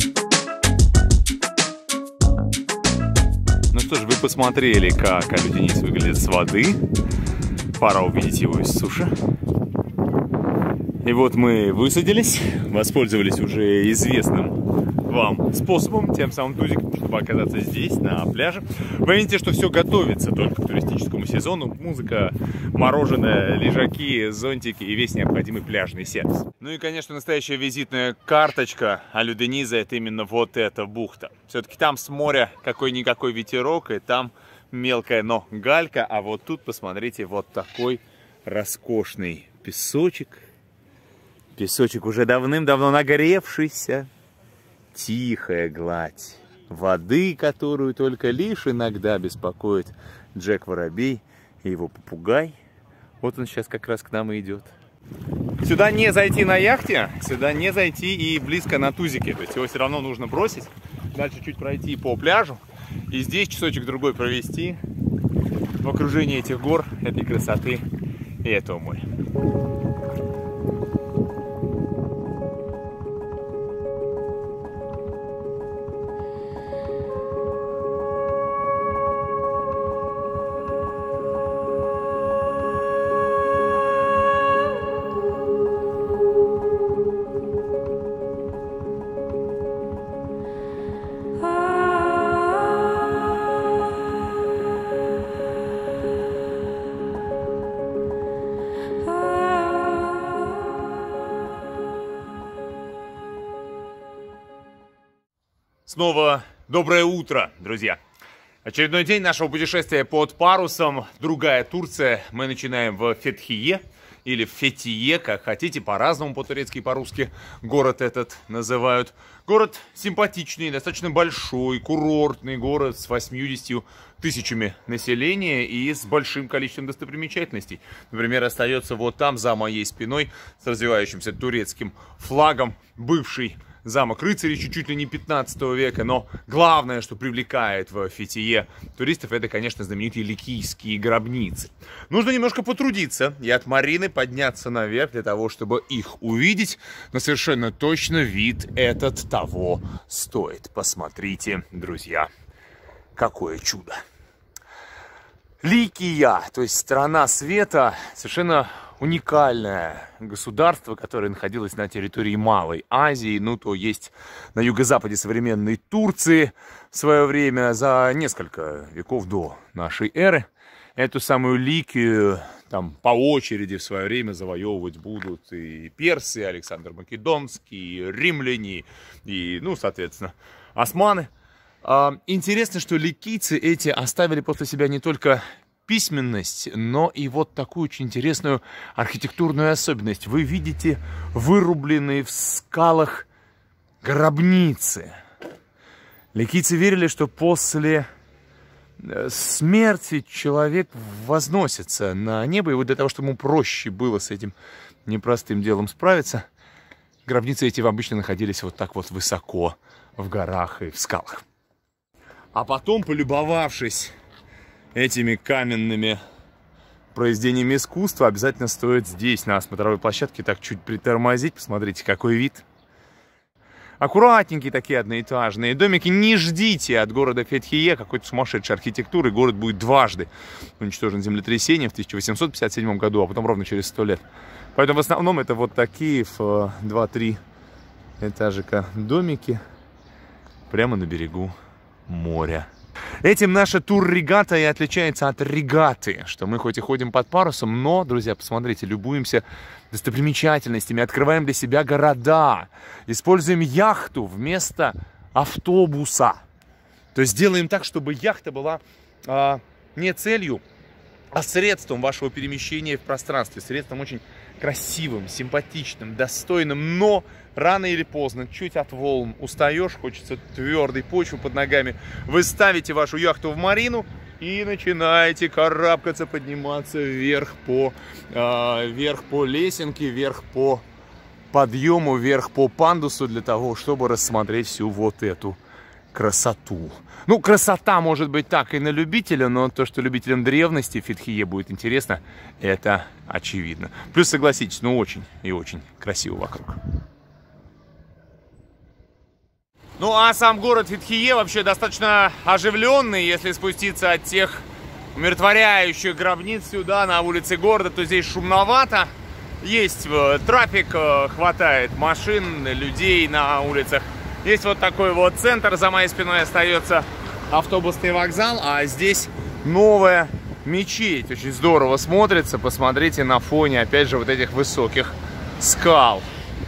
Ну что ж, вы посмотрели, как Алюденис выглядит с воды. Пора увидеть его из суши. И вот мы высадились, воспользовались уже известным вам способом, тем самым тузиком, чтобы оказаться здесь, на пляже. Вы видите, что все готовится только к туристическому сезону. Музыка, мороженое, лежаки, зонтики и весь необходимый пляжный сервис. Ну и, конечно, настоящая визитная карточка Алюдениза — это именно вот эта бухта. Все-таки там с моря какой-никакой ветерок, и там мелкая, но галька. А вот тут, посмотрите, вот такой роскошный песочек. Песочек уже давным-давно нагревшийся. Тихая гладь воды, которую только лишь иногда беспокоит Джек Воробей и его попугай. Вот он сейчас как раз к нам и идет. Сюда не зайти на яхте, сюда не зайти и близко на тузике. То есть его все равно нужно бросить, дальше чуть пройти по пляжу и здесь часочек-другой провести в окружении этих гор, этой красоты и этого моря. Снова доброе утро, друзья! Очередной день нашего путешествия под парусом. Другая Турция. Мы начинаем в Фетхие или в Фетие, как хотите, по-разному, по-турецки и по-русски город этот называют. Город симпатичный, достаточно большой, курортный город с 80 тысячами населения и с большим количеством достопримечательностей. Например, остается вот там, за моей спиной, с развивающимся турецким флагом, бывший замок рыцарей чуть-чуть ли не 15 века, но главное, что привлекает в Фетие туристов, это, конечно, знаменитые ликийские гробницы. Нужно немножко потрудиться и от Марины подняться наверх для того, чтобы их увидеть, но совершенно точно вид этот того стоит. Посмотрите, друзья, какое чудо! Ликия, то есть страна света, совершенно уникальное государство, которое находилось на территории Малой Азии, ну то есть на юго-западе современной Турции в свое время, за несколько веков до нашей эры. Эту самую Ликию там по очереди в свое время завоевывать будут и персы, и Александр Македонский, и римляне, и, ну, соответственно, османы. Интересно, что ликийцы эти оставили после себя не только письменность, но и вот такую очень интересную архитектурную особенность. Вы видите вырубленные в скалах гробницы. Ликийцы верили, что после смерти человек возносится на небо, и вот для того, чтобы ему проще было с этим непростым делом справиться, гробницы эти обычно находились вот так вот высоко в горах и в скалах. А потом, полюбовавшись этими каменными произведениями искусства, обязательно стоит здесь, на смотровой площадке, так чуть притормозить. Посмотрите, какой вид. Аккуратненькие такие одноэтажные домики. Не ждите от города Фетхие какой-то сумасшедшей архитектуры. Город будет дважды уничтожен землетрясением в 1857 году, а потом ровно через 100 лет. Поэтому в основном это вот такие в 2-3 этажика домики прямо на берегу моря. Этим наша тур-регата и отличается от регаты, что мы хоть и ходим под парусом, но, друзья, посмотрите, любуемся достопримечательностями, открываем для себя города, используем яхту вместо автобуса. То есть делаем так, чтобы яхта была не целью, а средством вашего перемещения в пространстве, средством очень красивым, симпатичным, достойным, но рано или поздно, чуть от волн устаешь, хочется твердой почвы под ногами, вы ставите вашу яхту в марину и начинаете карабкаться, подниматься вверх по лесенке, вверх по подъему, вверх по пандусу для того, чтобы рассмотреть всю вот эту красоту. Ну, красота может быть так и на любителя, но то, что любителям древности в Фетхие будет интересно, это очевидно. Плюс, согласитесь, ну очень и очень красиво вокруг. Ну, а сам город Фетхие вообще достаточно оживленный. Если спуститься от тех умиротворяющих гробниц сюда, на улице города, то здесь шумновато. Есть трафик, хватает машин, людей на улицах. Есть вот такой вот центр, за моей спиной остается автобусный вокзал, а здесь новая мечеть. Очень здорово смотрится, посмотрите на фоне, опять же, вот этих высоких скал.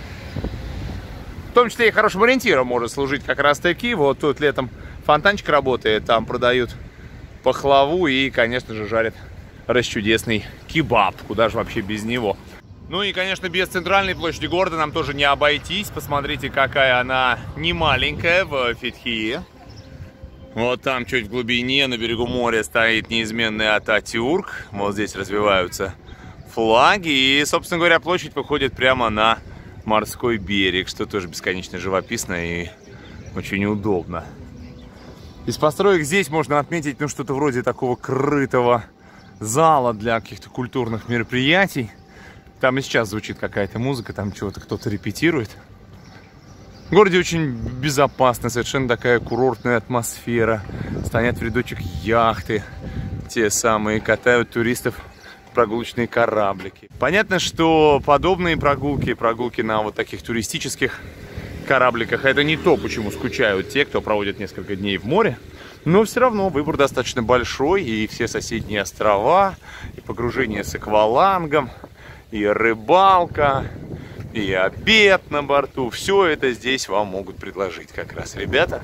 В том числе и хорошим ориентиром может служить как раз таки. Вот тут летом фонтанчик работает, там продают пахлаву и, конечно же, жарят расчудесный кебаб. Куда же вообще без него? Ну и, конечно, без центральной площади города нам тоже не обойтись. Посмотрите, какая она немаленькая в Фетхие. Вот там чуть в глубине, на берегу моря, стоит неизменный Ататюрк. Вот здесь развиваются флаги. И, собственно говоря, площадь выходит прямо на морской берег, что тоже бесконечно живописно и очень удобно. Из построек здесь можно отметить, ну, что-то вроде такого крытого зала для каких-то культурных мероприятий. Там и сейчас звучит какая-то музыка, там чего-то кто-то репетирует. В городе очень безопасно, совершенно такая курортная атмосфера. Стоят в рядочек яхты, те самые, катают туристов прогулочные кораблики. Понятно, что подобные прогулки на вот таких туристических корабликах, это не то, почему скучают те, кто проводит несколько дней в море. Но все равно выбор достаточно большой, и все соседние острова, и погружение с аквалангом, и рыбалка, и обед на борту. Все это здесь вам могут предложить как раз ребята.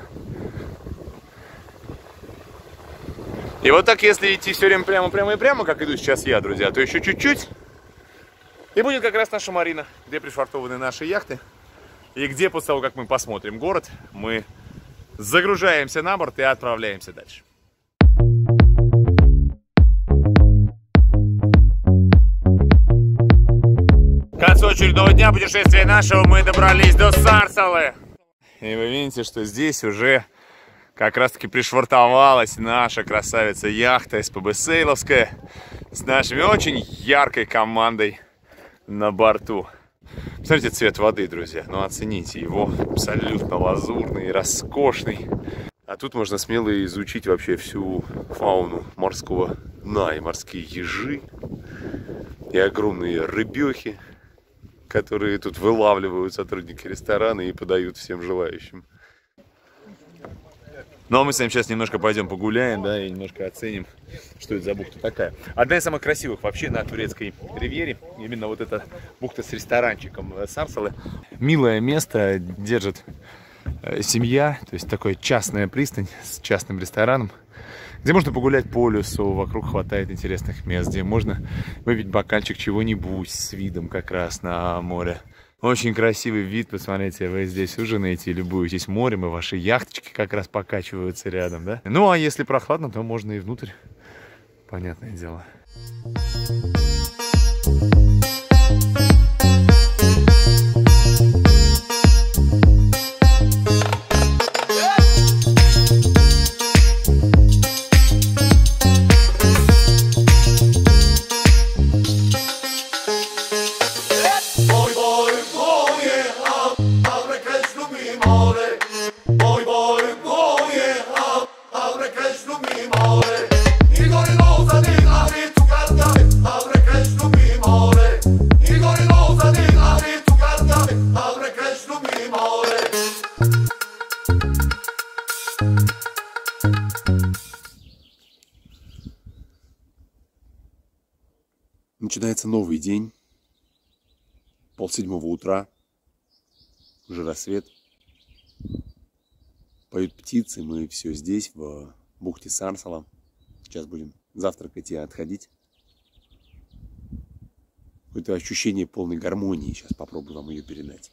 И вот так, если идти все время прямо, как иду сейчас я, друзья, то еще чуть-чуть, и будет как раз наша марина, где пришвартованы наши яхты, и где после того, как мы посмотрим город, мы загружаемся на борт и отправляемся дальше. К концу очередного дня путешествия нашего мы добрались до Сарсалы. И вы видите, что здесь уже как раз таки пришвартовалась наша красавица яхта СПБ Сейловская с нашей очень яркой командой на борту. Посмотрите цвет воды, друзья, ну оцените его, абсолютно лазурный, роскошный. А тут можно смело изучить вообще всю фауну морского дна, и морские ежи, и огромные рыбехи, которые тут вылавливают сотрудники ресторана и подают всем желающим. Ну а мы с вами сейчас немножко пойдем погуляем, да, и немножко оценим, что это за бухта такая. Одна из самых красивых вообще на турецкой ривьере, именно вот эта бухта с ресторанчиком Сарсалы. Милое место, держит семья, то есть такая частная пристань с частным рестораном, где можно погулять по лесу, вокруг хватает интересных мест, где можно выпить бокальчик чего-нибудь с видом как раз на море. Очень красивый вид, посмотрите, вы здесь ужинаете и любуетесь морем, и ваши яхточки как раз покачиваются рядом, да? Ну, а если прохладно, то можно и внутрь, понятное дело. Igor Rosa, Начинается новый день. 6:30 утра. Уже рассвет. Поют птицы. Мы все здесь, в бухте Сарсала. Сейчас будем завтракать и отходить. Какое-то ощущение полной гармонии. Сейчас попробую вам ее передать.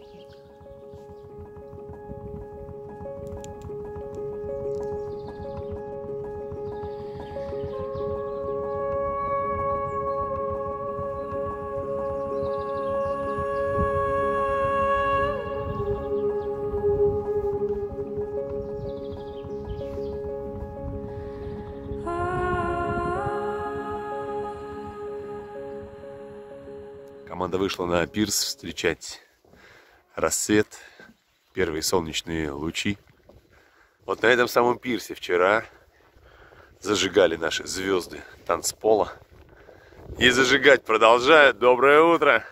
Команда вышла на пирс встречать рассвет, первые солнечные лучи. Вот на этом самом пирсе вчера зажигали наши звезды танцпола. И зажигать продолжают. Доброе утро!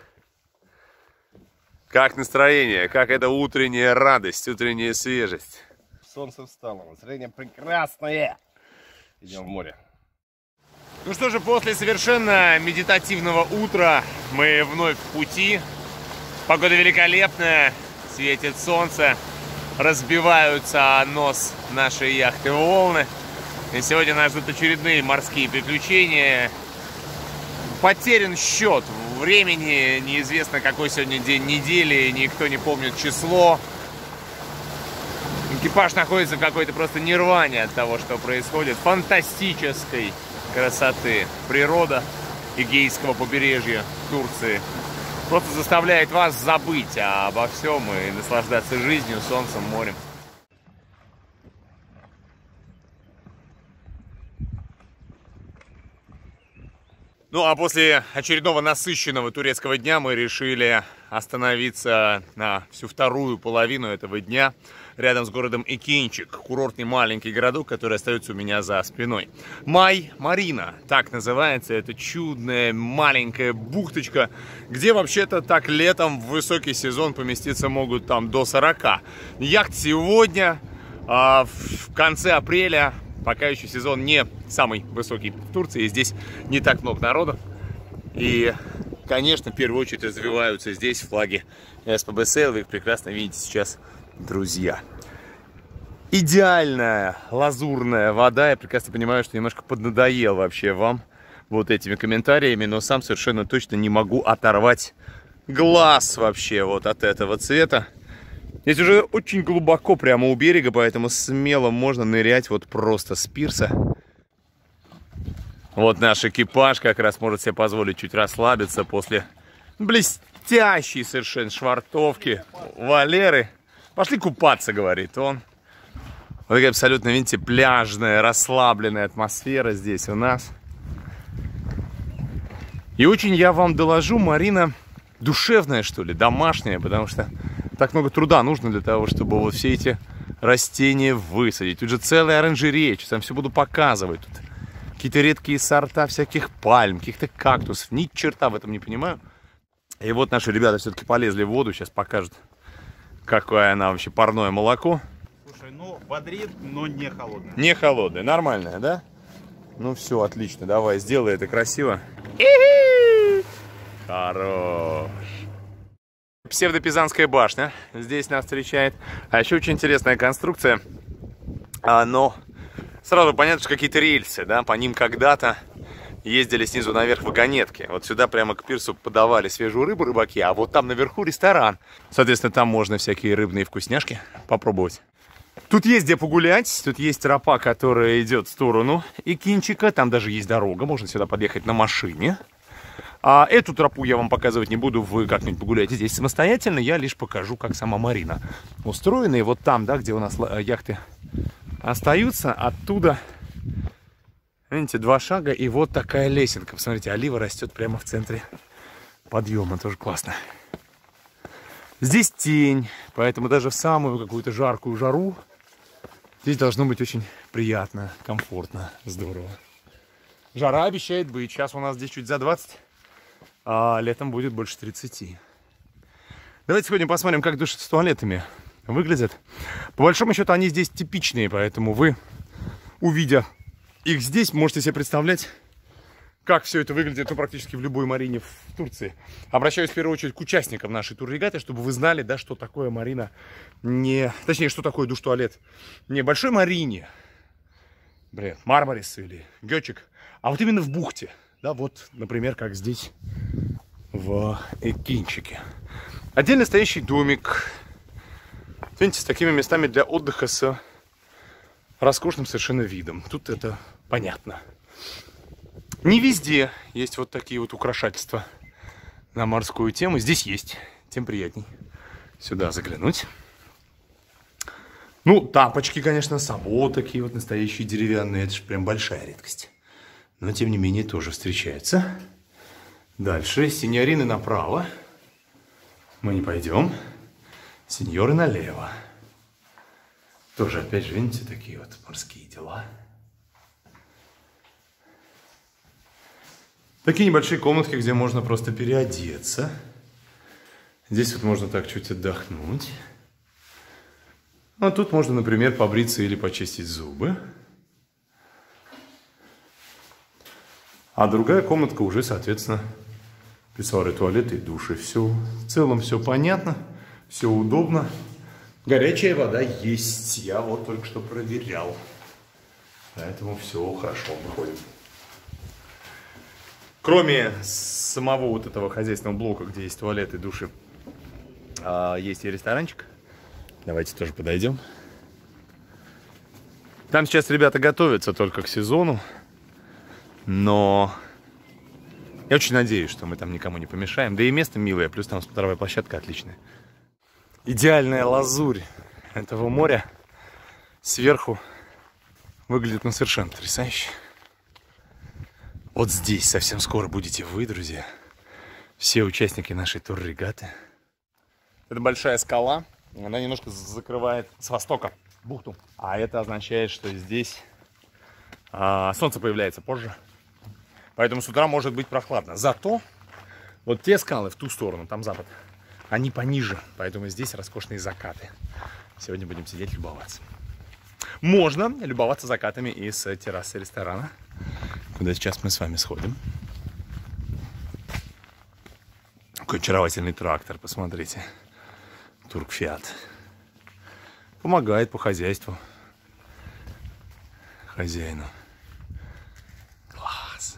Как настроение? Как эта утренняя радость, утренняя свежесть? Солнце встало, настроение прекрасное. Идем в море. Ну что же, после совершенно медитативного утра мы вновь в пути. Погода великолепная, светит солнце, разбиваются о нос нашей яхты волны. И сегодня нас ждут очередные морские приключения. Потерян счет времени, неизвестно какой сегодня день недели, никто не помнит число. Экипаж находится в какой-то просто нирване от того, что происходит. Фантастической красоты природа Эгейского побережья Турции просто заставляет вас забыть обо всем и наслаждаться жизнью, солнцем, морем. Ну а после очередного насыщенного турецкого дня мы решили остановиться на всю вторую половину этого дня рядом с городом Экинчик, курортный маленький городок, который остается у меня за спиной. Май-Марина, так называется, это чудная маленькая бухточка, где вообще-то так летом в высокий сезон поместиться могут там до 40. Яхт сегодня, в конце апреля, пока еще сезон не самый высокий в Турции, и здесь не так много народу. И, конечно, в первую очередь развиваются здесь флаги СПБС. Вы их прекрасно видите сейчас, друзья. Идеальная лазурная вода. Я прекрасно понимаю, что немножко поднадоел вообще вам вот этими комментариями, но сам совершенно точно не могу оторвать глаз вообще вот от этого цвета. Здесь уже очень глубоко прямо у берега, поэтому смело можно нырять вот просто с пирса. Вот наш экипаж как раз может себе позволить чуть расслабиться после блестящей совершенно швартовки Валеры. Пошли купаться, говорит он. Вот такая абсолютно, видите, пляжная, расслабленная атмосфера здесь у нас. И очень, я вам доложу, Марина душевная, что ли, домашняя, потому что так много труда нужно для того, чтобы вот все эти растения высадить. Тут же целая оранжерея, сейчас я вам все буду показывать. Тут какие-то редкие сорта всяких пальм, каких-то кактусов. Ни черта в этом не понимаю. И вот наши ребята все-таки полезли в воду, сейчас покажут, какое она вообще парное молоко. Слушай, ну бодрит, но не холодное. Не холодное, нормальное, да? Ну все, отлично, давай, сделай это красиво. Хорош. Псевдопизанская башня здесь нас встречает. А еще очень интересная конструкция. Но сразу понятно, что какие-то рельсы, да, по ним когда-то ездили снизу наверх вагонетки. Вот сюда прямо к пирсу подавали свежую рыбу рыбаки, а вот там наверху ресторан. Соответственно, там можно всякие рыбные вкусняшки попробовать. Тут есть где погулять, тут есть тропа, которая идет в сторону Экинчика. Там даже есть дорога, можно сюда подъехать на машине. А эту тропу я вам показывать не буду, вы как-нибудь погуляете здесь самостоятельно. Я лишь покажу, как сама Марина устроена. И вот там, да, где у нас яхты остаются, оттуда, видите, 2 шага, и вот такая лесенка. Посмотрите, олива растет прямо в центре подъема, тоже классно. Здесь тень, поэтому даже в самую какую-то жаркую жару здесь должно быть очень приятно, комфортно, здорово. Жара обещает быть. Сейчас у нас здесь чуть за 20, а летом будет больше 30. Давайте сегодня посмотрим, как души с туалетами выглядят. По большому счету они здесь типичные, поэтому вы, увидя их здесь, можете себе представлять, как все это выглядит, ну, практически в любой марине в Турции. Обращаюсь в первую очередь к участникам нашей туррегаты, чтобы вы знали, да, что такое марина, точнее, что такое душ-туалет не в большой марине, Мармарис или Гёчик, а вот именно в бухте. Да, вот, например, как здесь в Экинчике. Отдельно стоящий домик. Видите, с такими местами для отдыха с роскошным совершенно видом. Тут это понятно. Не везде есть вот такие вот украшательства на морскую тему. Здесь есть, тем приятней сюда заглянуть. Ну, тапочки, конечно, сабо такие вот настоящие деревянные. Это же прям большая редкость. Но, тем не менее, тоже встречаются. Дальше сеньорины направо. Мы не пойдем. Сеньоры налево. Тоже, опять же, видите, такие вот морские дела. Такие небольшие комнатки, где можно просто переодеться. Здесь вот можно так чуть отдохнуть. А тут можно, например, побриться или почистить зубы. А другая комнатка уже, соответственно, писсуары, туалеты и души. Все, в целом все понятно, все удобно. Горячая вода есть. Я вот только что проверял. Поэтому все хорошо, выходим. Кроме самого вот этого хозяйственного блока, где есть туалеты и души, есть и ресторанчик. Давайте тоже подойдем. Там сейчас ребята готовятся только к сезону. Но я очень надеюсь, что мы там никому не помешаем. Да и место милое, плюс там смотровая площадка отличная. Идеальная лазурь этого моря сверху выглядит, ну, совершенно потрясающе. Вот здесь совсем скоро будете вы, друзья. Все участники нашей туррегаты. Это большая скала. Она немножко закрывает с востока бухту. А это означает, что здесь солнце появляется позже. Поэтому с утра может быть прохладно. Зато вот те скалы в ту сторону, там запад, они пониже. Поэтому здесь роскошные закаты. Сегодня будем сидеть любоваться. Можно любоваться закатами и с террасы ресторана, куда сейчас мы с вами сходим. Какой очаровательный трактор, посмотрите. Туркфиат. Помогает по хозяйству хозяину. Класс.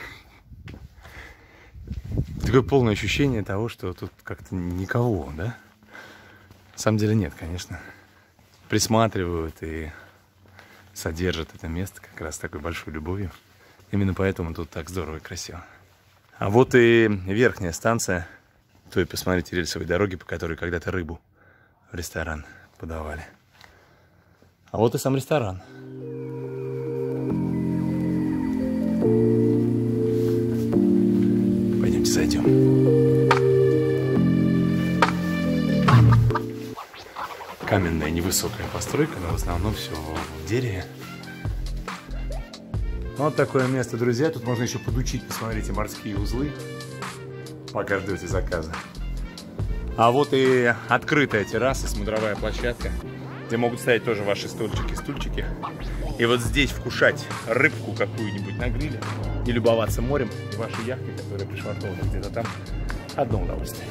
Такое полное ощущение того, что тут как-то никого, да? На самом деле нет, конечно. Присматривают и содержат это место как раз такой большой любовью. Именно поэтому тут так здорово и красиво. А вот и верхняя станция той, посмотрите, рельсовой дороги, по которой когда-то рыбу в ресторан подавали. А вот и сам ресторан. Пойдемте зайдем. Каменная невысокая постройка, но в основном все в дереве. Вот такое место, друзья. Тут можно еще подучить, посмотрите, морские узлы, пока ждете заказа. А вот и открытая терраса, смотровая площадка, где могут стоять тоже ваши стульчики. И вот здесь вкушать рыбку какую-нибудь на гриле и любоваться морем и вашей яхтой, которая пришвартована где-то там. Одно удовольствие.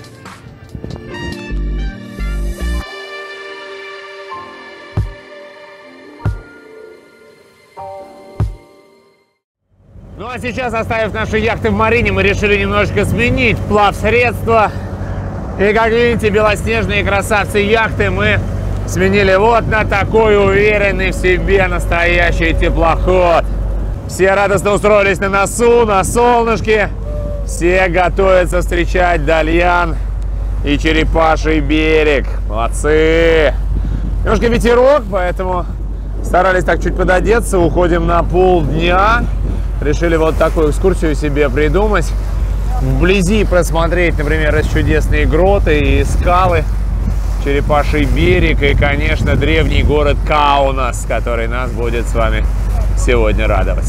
Ну а сейчас, оставив наши яхты в марине, мы решили немножко сменить плавсредство. И как видите, белоснежные красавцы яхты мы сменили вот на такой уверенный в себе настоящий теплоход. Все радостно устроились на носу, на солнышке. Все готовятся встречать Дальян и Черепаший берег. Молодцы! Немножко ветерок, поэтому старались так чуть пододеться. Уходим на полдня. Решили вот такую экскурсию себе придумать. Вблизи просмотреть, например, эти чудесные гроты и скалы, Черепаший берег и, конечно, древний город Каунас, который нас будет с вами сегодня радовать.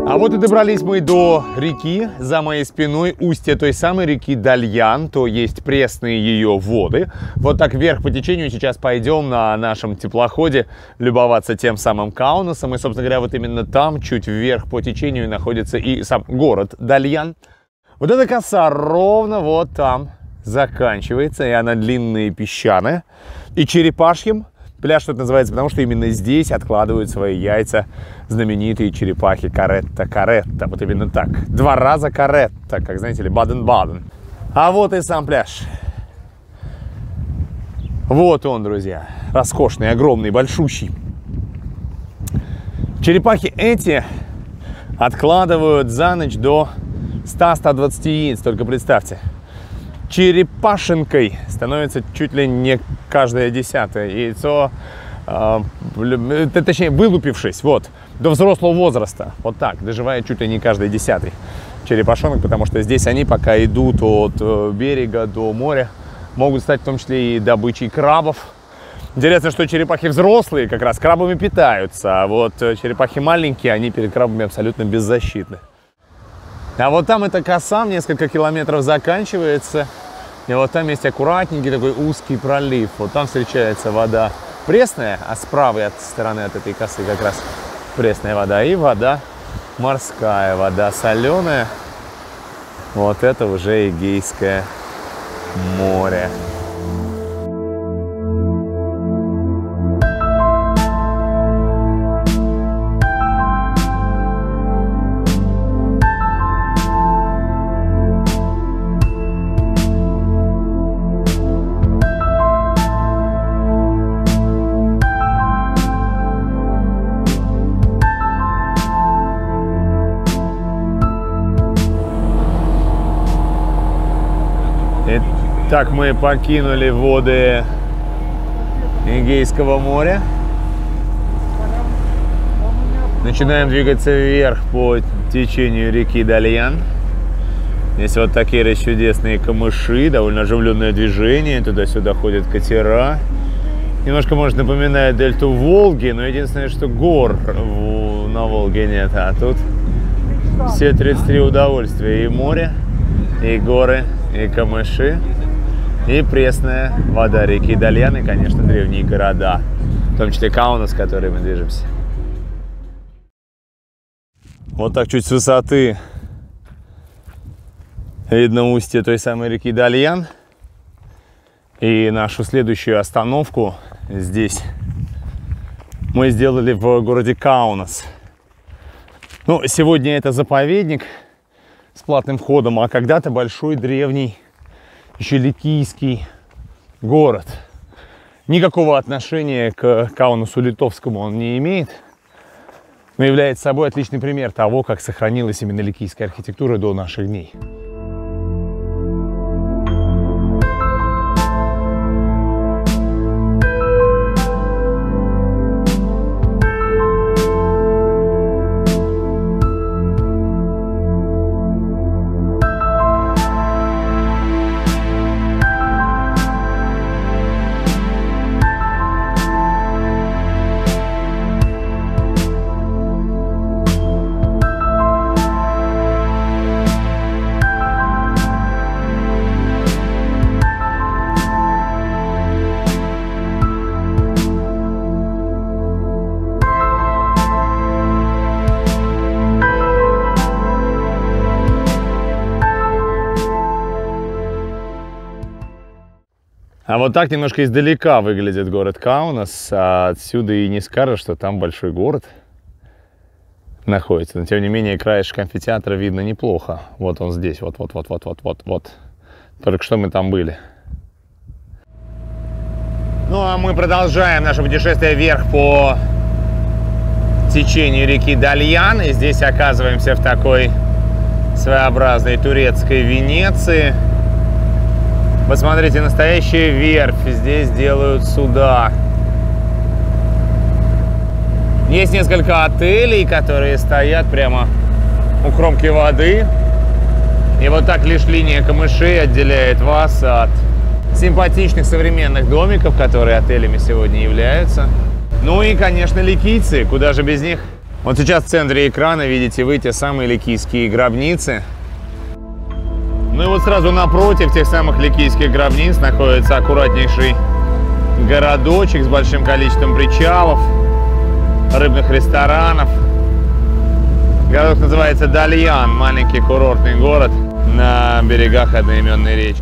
А вот и добрались мы до реки, за моей спиной устье той самой реки Дальян, то есть пресные ее воды. Вот так вверх по течению сейчас пойдем на нашем теплоходе любоваться тем самым Каунасом. И, собственно говоря, вот именно там, чуть вверх по течению, находится и сам город Дальян. Вот эта коса ровно вот там заканчивается, и она длинная и песчаная. И черепашьим пляж тут называется, потому что именно здесь откладывают свои яйца знаменитые черепахи Каретта. Вот именно так. 2 раза Каретта, как, знаете ли, Баден-Баден. А вот и сам пляж. Вот он, друзья. Роскошный, огромный, большущий. Черепахи эти откладывают за ночь до 100-120 яиц, только представьте. Черепашенкой становится чуть ли не каждое 10-е яйцо, точнее, вылупившись, вот, до взрослого возраста, вот так, доживает чуть ли не каждый 10-й черепашонок, потому что здесь они, пока идут от берега до моря, могут стать в том числе и добычей крабов. Интересно, что черепахи взрослые как раз крабами питаются, а вот черепахи маленькие, они перед крабами абсолютно беззащитны. А вот там эта коса в несколько километров заканчивается. И вот там есть аккуратненький такой узкий пролив. Вот там встречается вода пресная, а с правой стороны от этой косы как раз пресная вода. И вода морская, вода соленая. Вот это уже Эгейское море. Так мы покинули воды Эгейского моря. Начинаем двигаться вверх по течению реки Дальян. Здесь вот такие чудесные камыши, довольно оживленное движение. Туда-сюда ходят катера. Немножко, может, напоминает дельту Волги, но единственное, что гор на Волге нет. А тут все 33 удовольствия. И море, и горы, и камыши. И пресная вода реки Дальян, и, конечно, древние города, в том числе Каунас, в который мы движемся. Вот так чуть с высоты видно устье той самой реки Дальян. И нашу следующую остановку здесь мы сделали в городе Каунас. Ну, сегодня это заповедник с платным входом, а когда-то большой древний еще ликийский город. Никакого отношения к Каунасу литовскому он не имеет, но является собой отличный пример того, как сохранилась именно ликийская архитектура до наших дней. А вот так немножко издалека выглядит город Каунас, а отсюда и не скажешь, что там большой город находится. Но тем не менее, краешек амфитеатра видно неплохо. Вот он здесь, вот. Только что мы там были. Ну а мы продолжаем наше путешествие вверх по течению реки Дальян. И здесь оказываемся в такой своеобразной турецкой Венеции. Посмотрите, настоящая верфь. Здесь делают суда. Есть несколько отелей, которые стоят прямо у кромки воды. И вот так лишь линия камышей отделяет вас от симпатичных современных домиков, которые отелями сегодня являются. Ну и, конечно, ликийцы. Куда же без них? Вот сейчас в центре экрана видите вы те самые ликийские гробницы. Ну и вот сразу напротив тех самых ликийских гробниц находится аккуратнейший городочек с большим количеством причалов, рыбных ресторанов. Городок называется Дальян, маленький курортный город на берегах одноименной речки.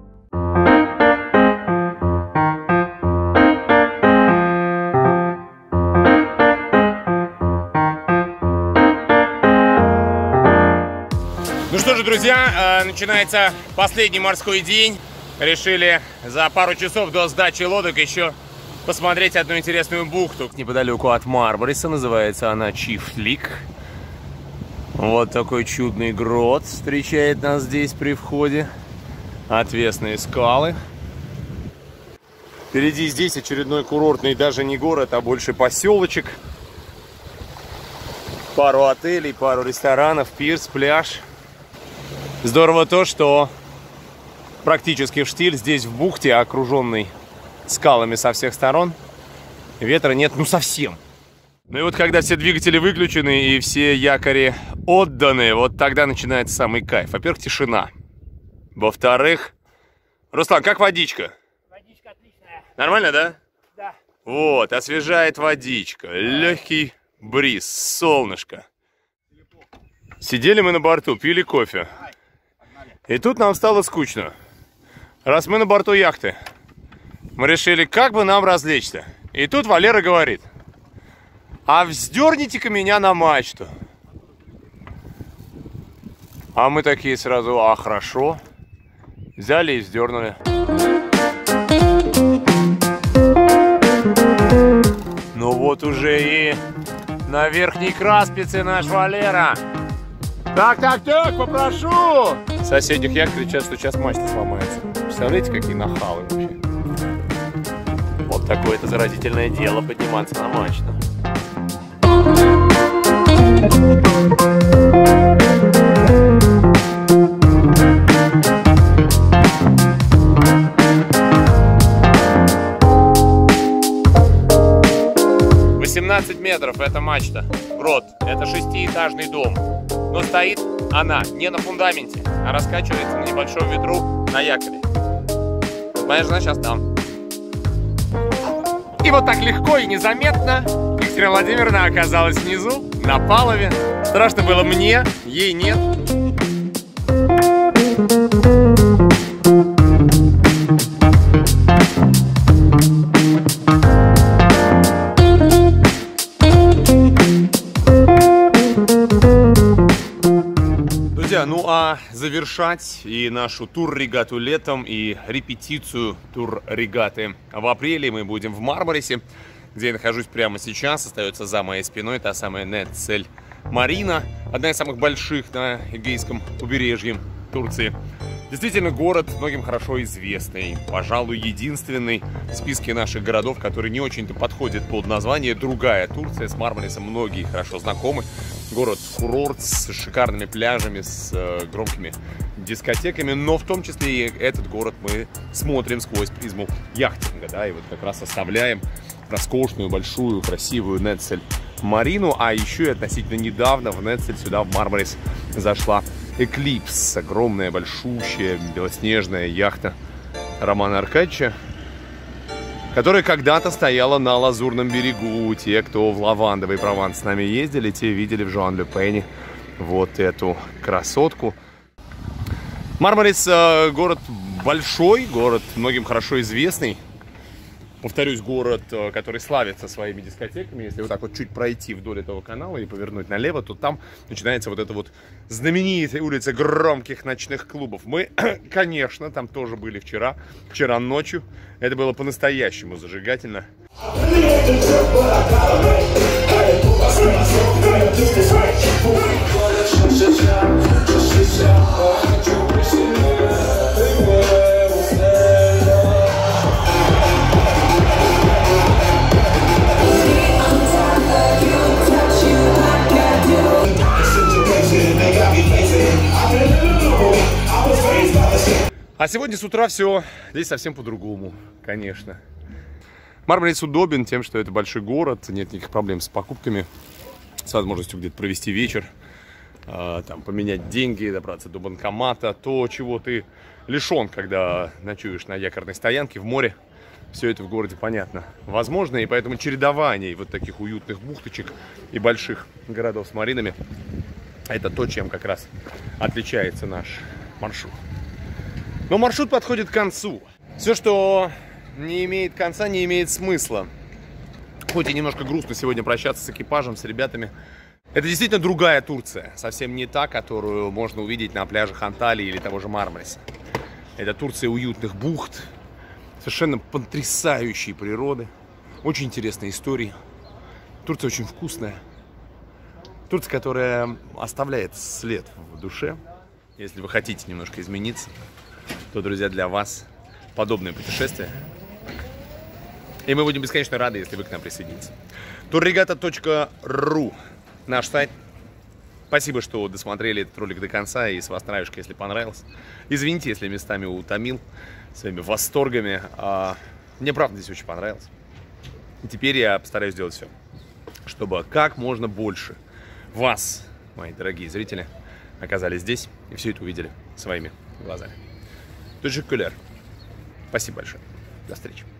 Ну что же, друзья, начинается последний морской день. Решили за пару часов до сдачи лодок еще посмотреть одну интересную бухту. Неподалеку от Мармариса, называется она Чифлик. Вот такой чудный грот встречает нас здесь при входе. Отвесные скалы. Впереди здесь очередной курортный, даже не город, а больше поселочек. Пару отелей, пару ресторанов, пирс, пляж. Здорово то, что практически в штиль здесь в бухте, окруженной скалами со всех сторон, ветра нет ну совсем. Ну и вот когда все двигатели выключены и все якори отданы, вот тогда начинается самый кайф. Во-первых, тишина. Во-вторых, Руслан, как водичка? Водичка отличная. Нормально, да? Да. Вот, освежает водичка, легкий бриз, солнышко. Сидели мы на борту, пили кофе. И тут нам стало скучно. Раз мы на борту яхты, мы решили, как бы нам развлечься. И тут Валера говорит: а вздерните-ка меня на мачту. А мы такие сразу: а хорошо. Взяли и вздернули. Ну вот уже и на Верхней Краспице наш Валера. Так, попрошу. Соседних яхт кричат, что сейчас мачта сломается. Представляете, какие нахалы вообще. Вот такое это заразительное дело — подниматься на мачту. 18 метров эта мачта. Грот. Это шестиэтажный дом. Но стоит она не на фундаменте, а раскачивается на небольшом ветру на якоре. Моя жена сейчас там. И вот так легко и незаметно Екатерина Владимировна оказалась внизу, на палубе. Страшно было мне, ей нет. Друзья, ну а завершать и нашу тур-регату летом, и репетицию тур-регаты в апреле мы будем в Мармарисе, где я нахожусь прямо сейчас. Остается за моей спиной та самая Нетцель Марина, одна из самых больших на Эгейском побережье Турции. Действительно, город многим хорошо известный, пожалуй, единственный в списке наших городов, который не очень-то подходит под название «Другая Турция». С Мармарисом многие хорошо знакомы. Город-курорт с шикарными пляжами, с громкими дискотеками, но в том числе и этот город мы смотрим сквозь призму яхтинга, да, и вот как раз оставляем роскошную, большую, красивую Нетцель Марину, а еще и относительно недавно в Нетцель сюда, в Мармарис, зашла Эклипс, огромная, большущая, белоснежная яхта Романа Аркадьевича, которая когда-то стояла на Лазурном берегу. Те, кто в Лавандовый Прованс с нами ездили, те видели в Жуан-ле-Пене вот эту красотку. Мармарис город большой, город многим хорошо известный. Повторюсь, город, который славится своими дискотеками. Если вот так вот чуть пройти вдоль этого канала и повернуть налево, то там начинается вот эта вот знаменитая улица громких ночных клубов. Мы, конечно, там тоже были вчера ночью. Это было по-настоящему зажигательно. А сегодня с утра все здесь совсем по-другому, конечно. Мармарис удобен тем, что это большой город, нет никаких проблем с покупками. с возможностью где-то провести вечер, там, поменять деньги, добраться до банкомата, то, чего ты лишен, когда ночуешь на якорной стоянке в море. Все это в городе, понятно, возможно, и поэтому чередование вот таких уютных бухточек и больших городов с маринами — это то, чем как раз отличается наш маршрут. Но маршрут подходит к концу. Все, что не имеет конца, не имеет смысла. Хоть и немножко грустно сегодня прощаться с экипажем, с ребятами. Это действительно другая Турция, совсем не та, которую можно увидеть на пляжах Анталии или того же Мармариса. Это Турция уютных бухт, совершенно потрясающей природы, очень интересные истории. Турция очень вкусная. Турция, которая оставляет след в душе. Если вы хотите немножко измениться, то, друзья, для вас подобное путешествие. И мы будем бесконечно рады, если вы к нам присоединитесь. Turregata.ru наш сайт. Спасибо, что досмотрели этот ролик до конца, и с вас нравишься, если понравился. Извините, если местами утомил своими восторгами. Мне правда здесь очень понравилось. И теперь я постараюсь сделать все, чтобы как можно больше вас, мои дорогие зрители, оказались здесь и все это увидели своими глазами. Teşekkürler. Спасибо большое. До встречи.